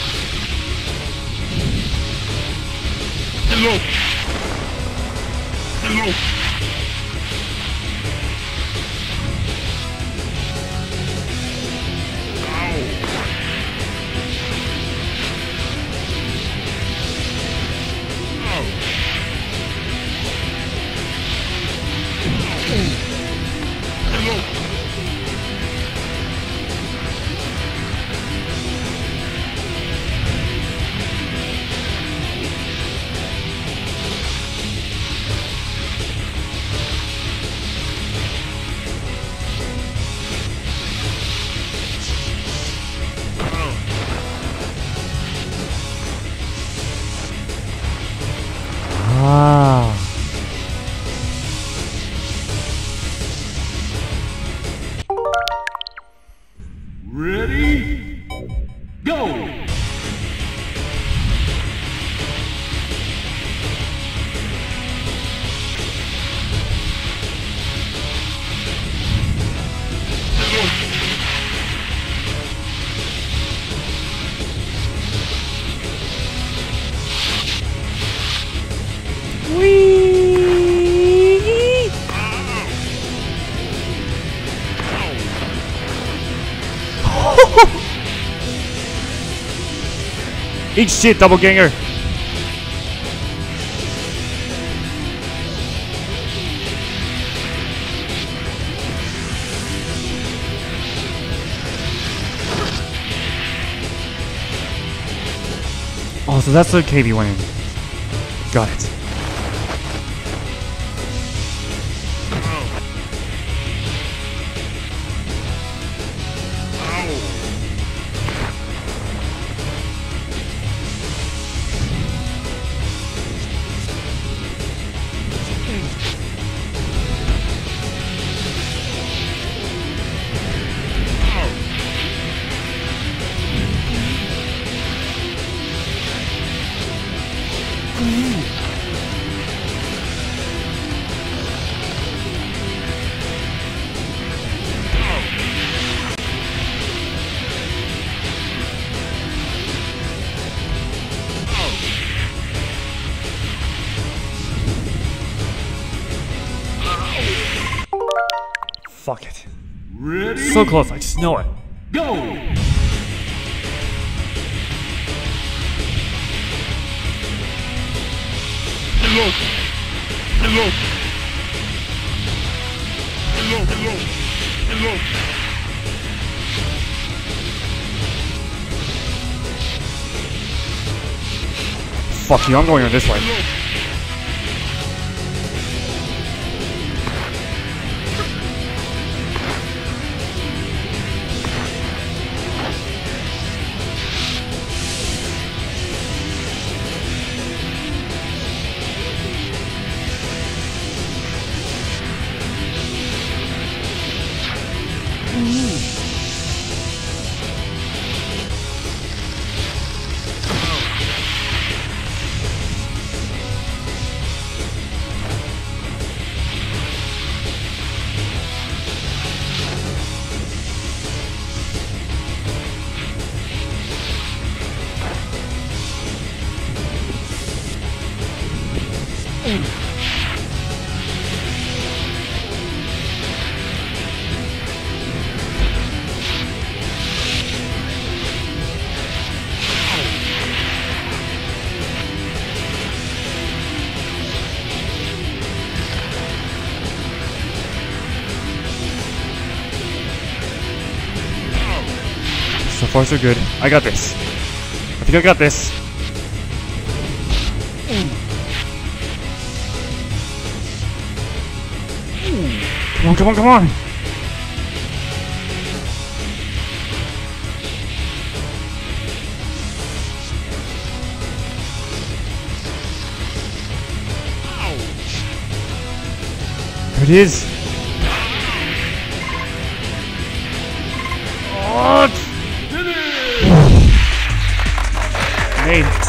Hello. Hello. Ah. Ready? Go! Whee! Eat shit, double ganger. Oh, so that's the K B went in. Got it. Fuck it. Ready? So close, I just know it. Go! Hello. Hello. Hello. Hello. Hello. Fuck you, I'm going on this way. So far so good. I got this. I think I got this. Come on, come on, come on! There it is! Oh, made it.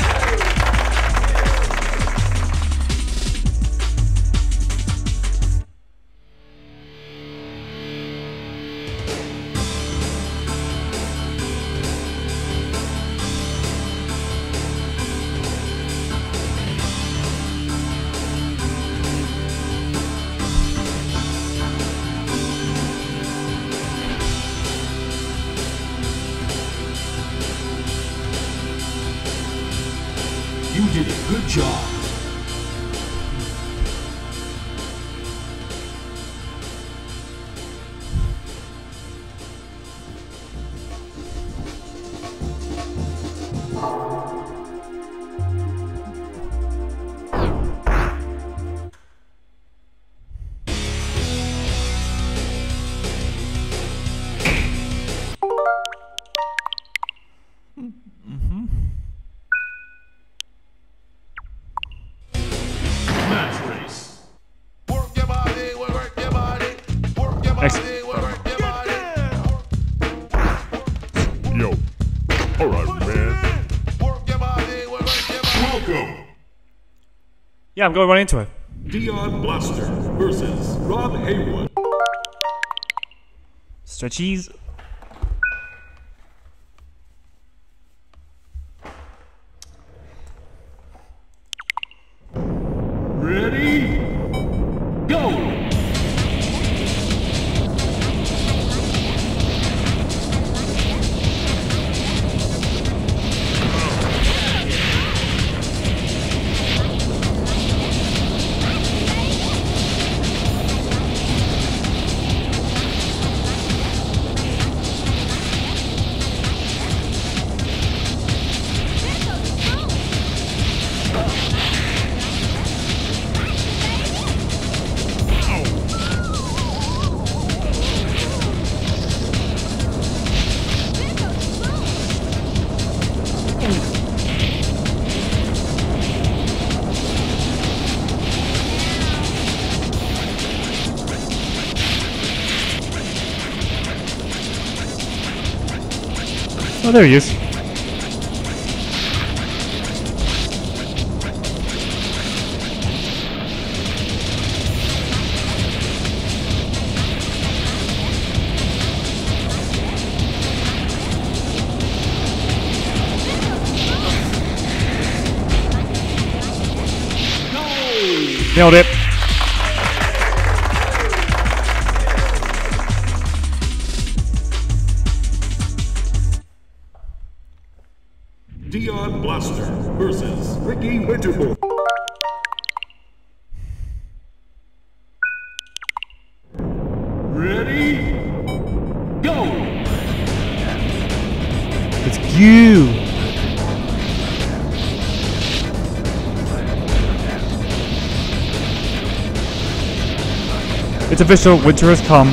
job. Match race. Work your body, work your body. Work your Ex- body, work your body. Yo. Alright, man. Work your body, work your body. Welcome, Yeah, I'm going right into it. Dion Blaster versus Rob Haywood. Stretchies. Ready? Go! Oh, there he is. Nailed it. Dion Blaster versus Ricky Winterbourne. Ready? Go! It's you. It's official. Winter has come.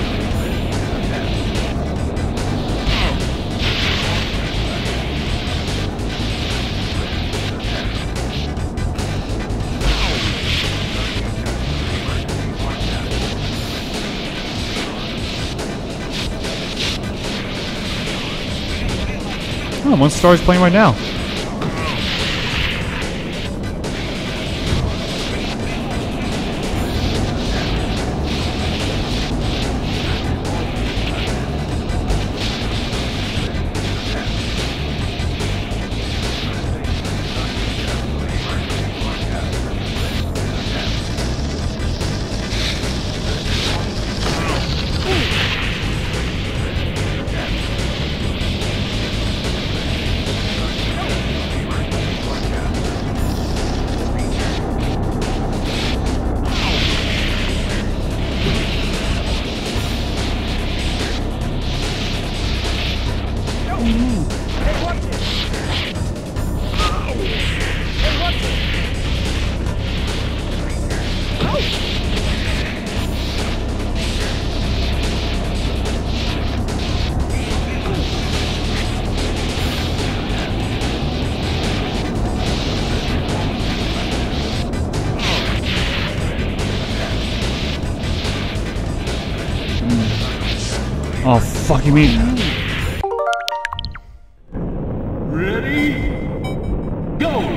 Oh, one star is playing right now. Oh, fuck you mean? Ready? Go!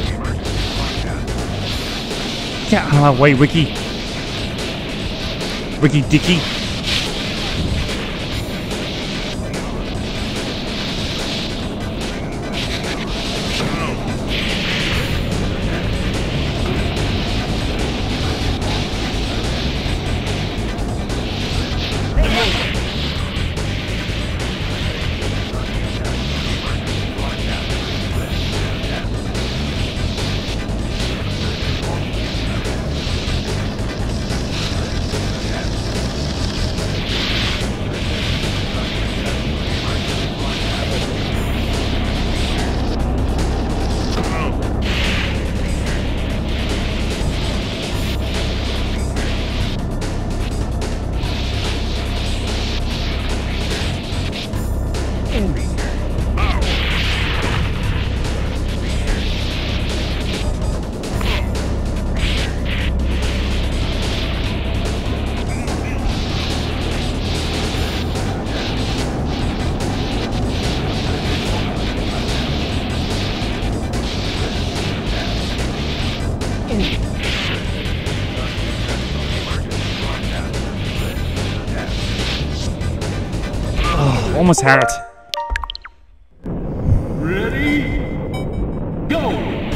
Get out of my way, Ricky. Ricky Dicky. Almost had it. Ready? Go!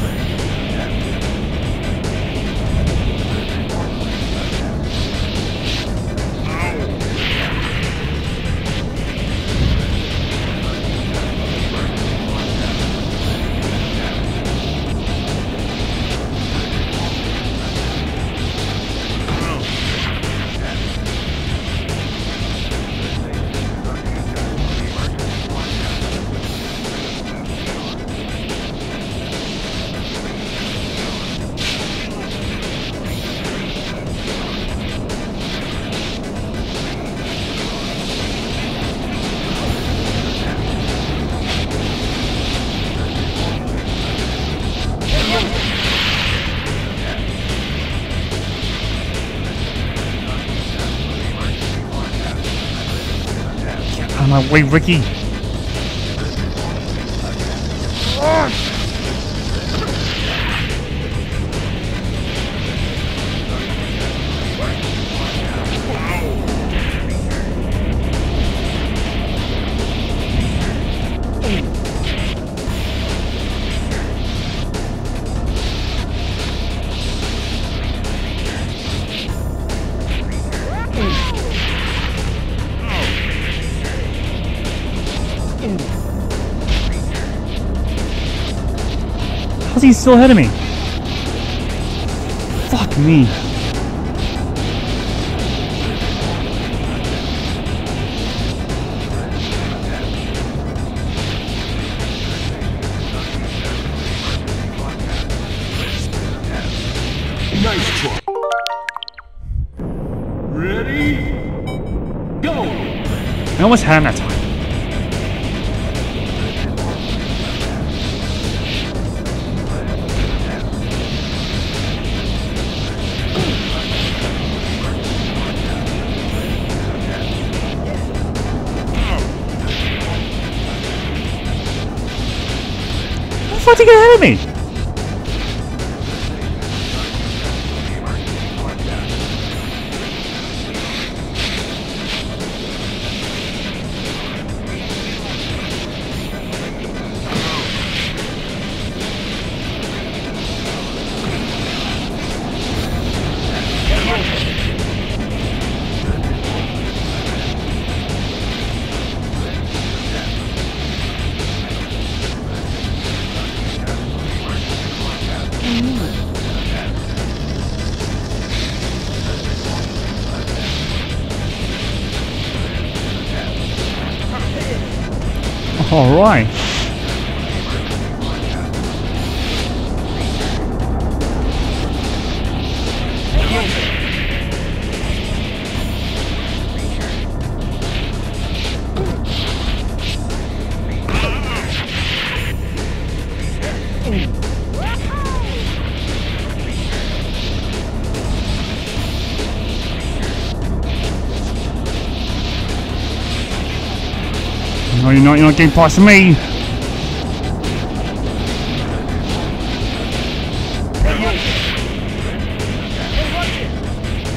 Out of my way, Ricky. How's he still ahead of me? Fuck me. Nice try. Ready? Go! I almost had him that time. How the fuck did he get ahead of me? All right. No, you're not. You're not getting past me.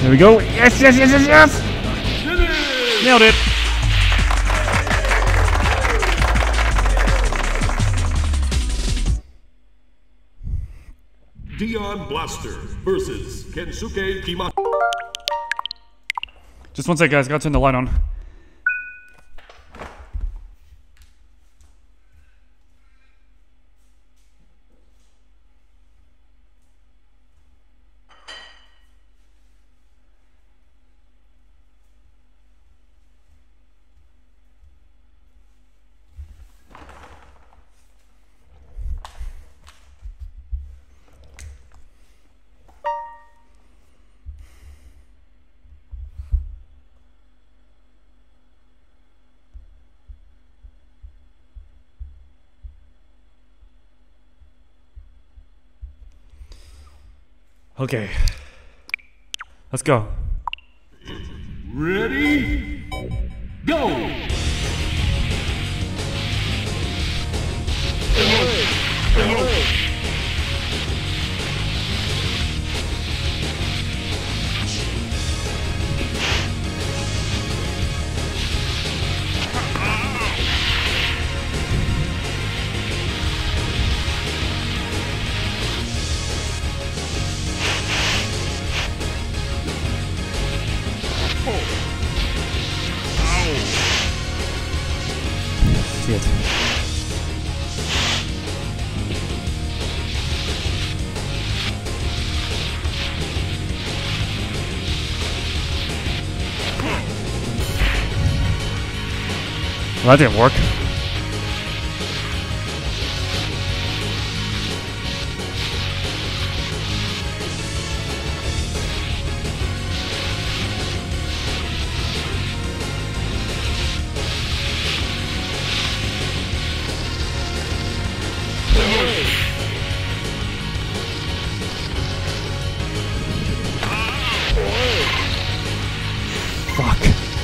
There we go. Yes, yes, yes, yes, yes! Nailed it. Dion Blaster versus Kensuke Kima. Just one sec, guys. Gotta turn the light on. Okay. Let's go. Ready? Go! Shit. Well, that didn't work. Fuck.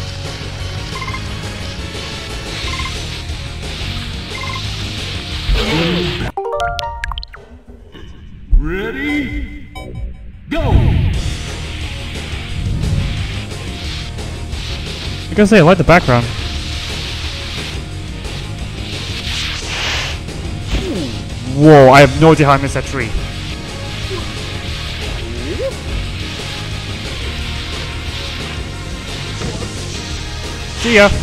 Ready? Go! I gotta say, I like the background. Whoa, I have no idea how I missed that tree. See ya.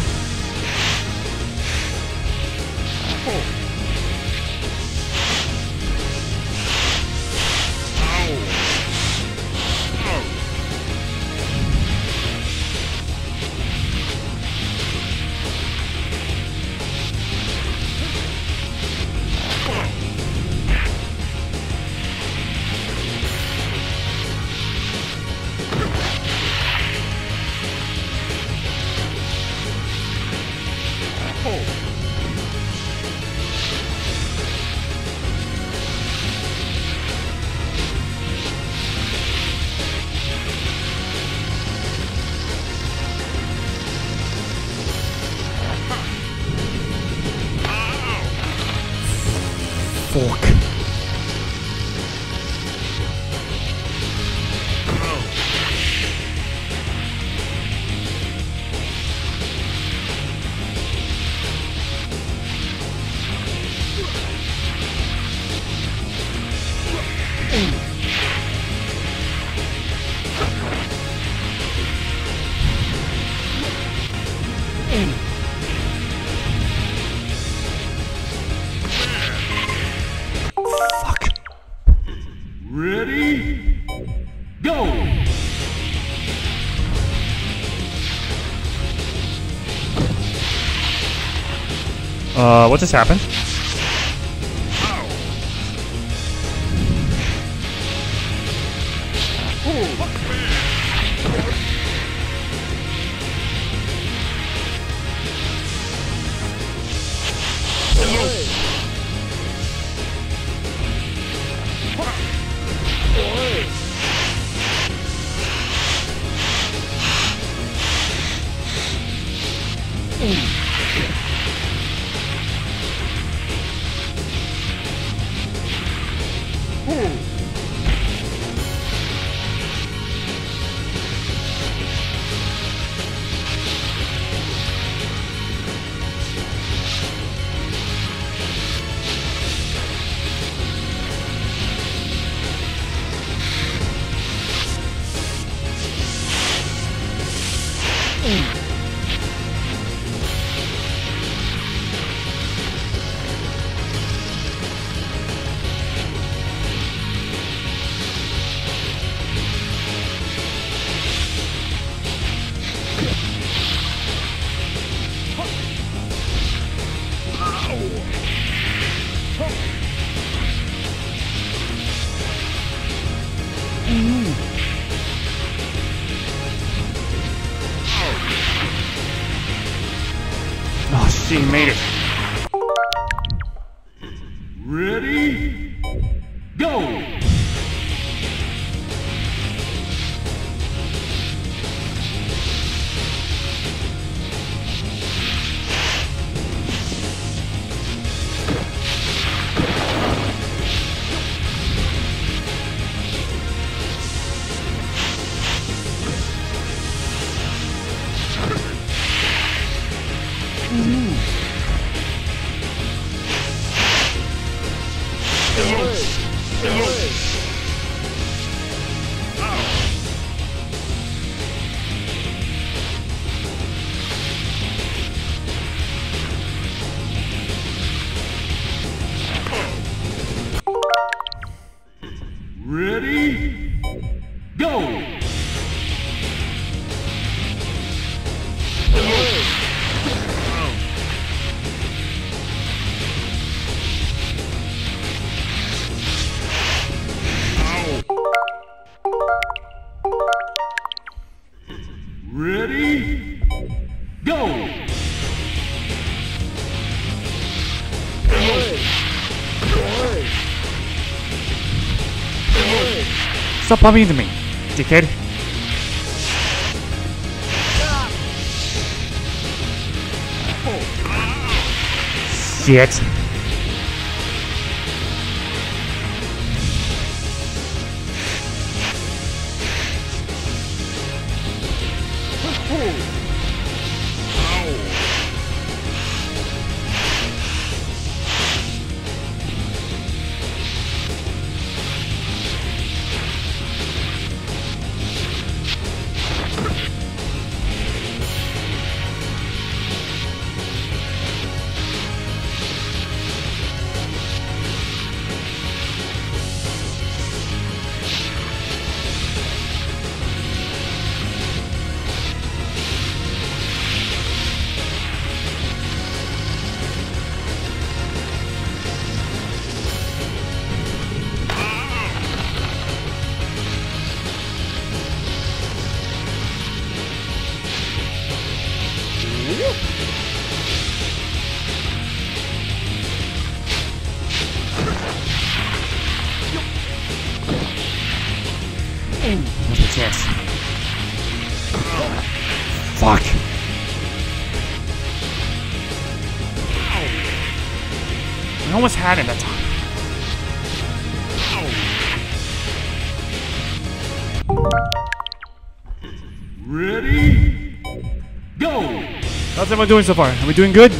Fuck. Fuck. Ready? Go! Uh, what just happened? he made it. Ready? Go! Ready? Go! Ready? Go! Stop bumping into me, dickhead. Shit. What's the chest? Fuck. I almost had it that time. Ready? Go! How's everyone doing so far? Are we doing good?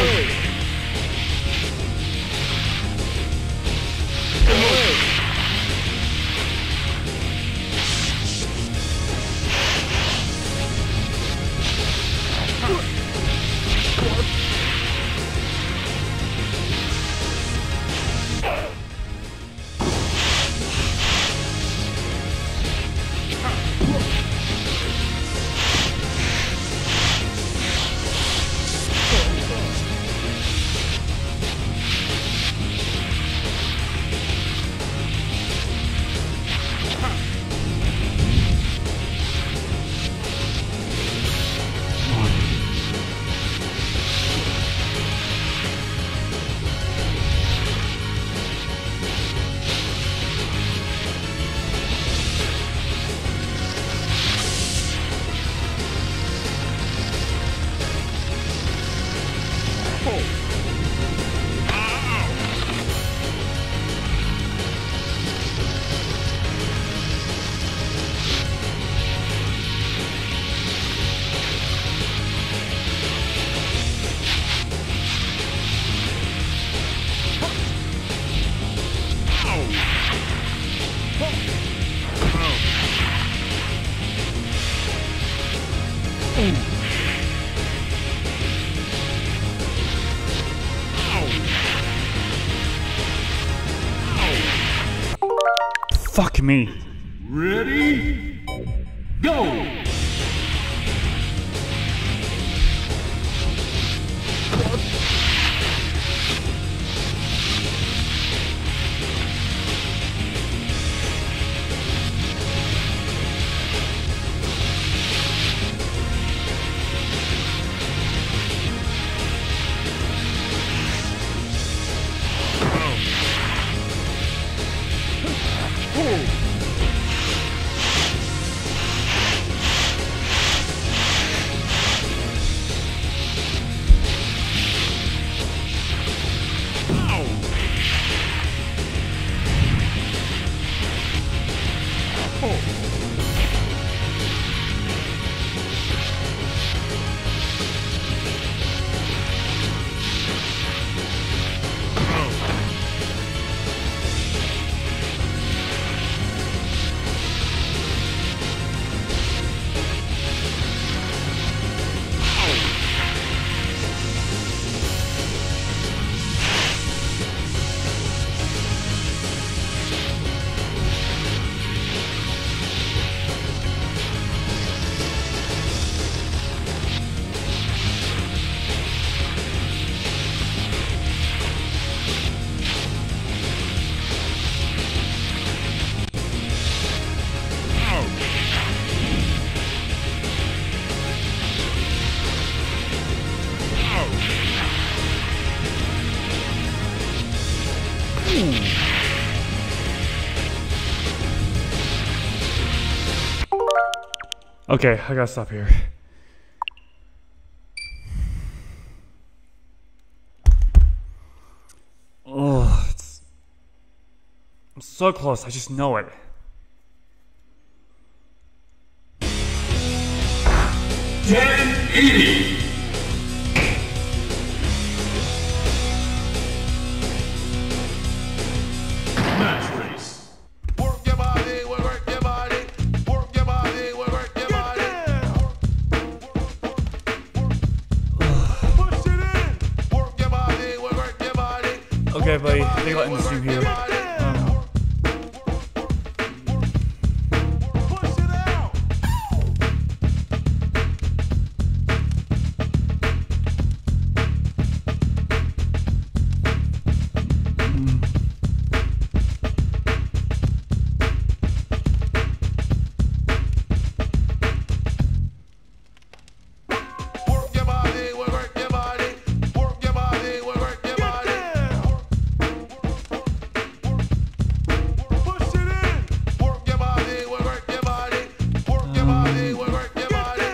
Fuck me. Ready? Go! Okay, I gotta stop here. Oh, it's... I'm so close, I just know it. ten eighty. Match race. Work your body, we work your body. Work your body, we work your body. Push it in. Work your body, we work your body. Okay, buddy, I think I'll end the stream here. Um, Push it out. Work your body, we work your body. Work your body, we work your body. Push it in. Work your body, we work your body. Work your body, we work your body.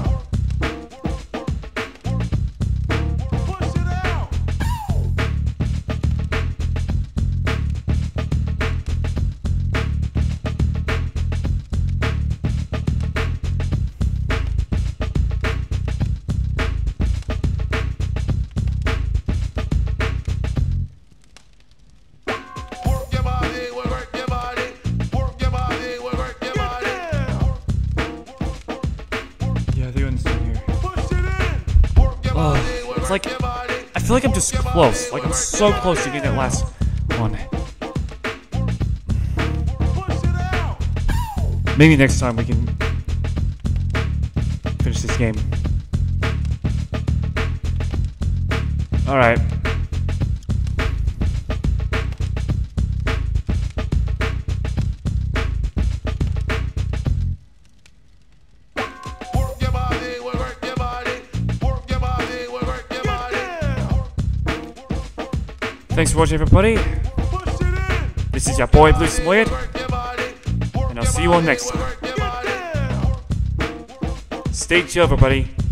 Push it out. Work your body, we work your body. Work your body, we work your body. yeah, I think I'll end the stream here. Push it in. Work your body, we It's work like, your body. I feel like I'm just close. Like, I'm so close to getting that last one. Push it out. Maybe next time we can finish this game. Alright. Work your body, we work your body. Work your body, we work your body. Thanks for watching, everybody. Push it in. This is your boy, Blue Smoyed, Work your body. Work and I'll your see you all body, next we time. work your body. Stay chill, everybody.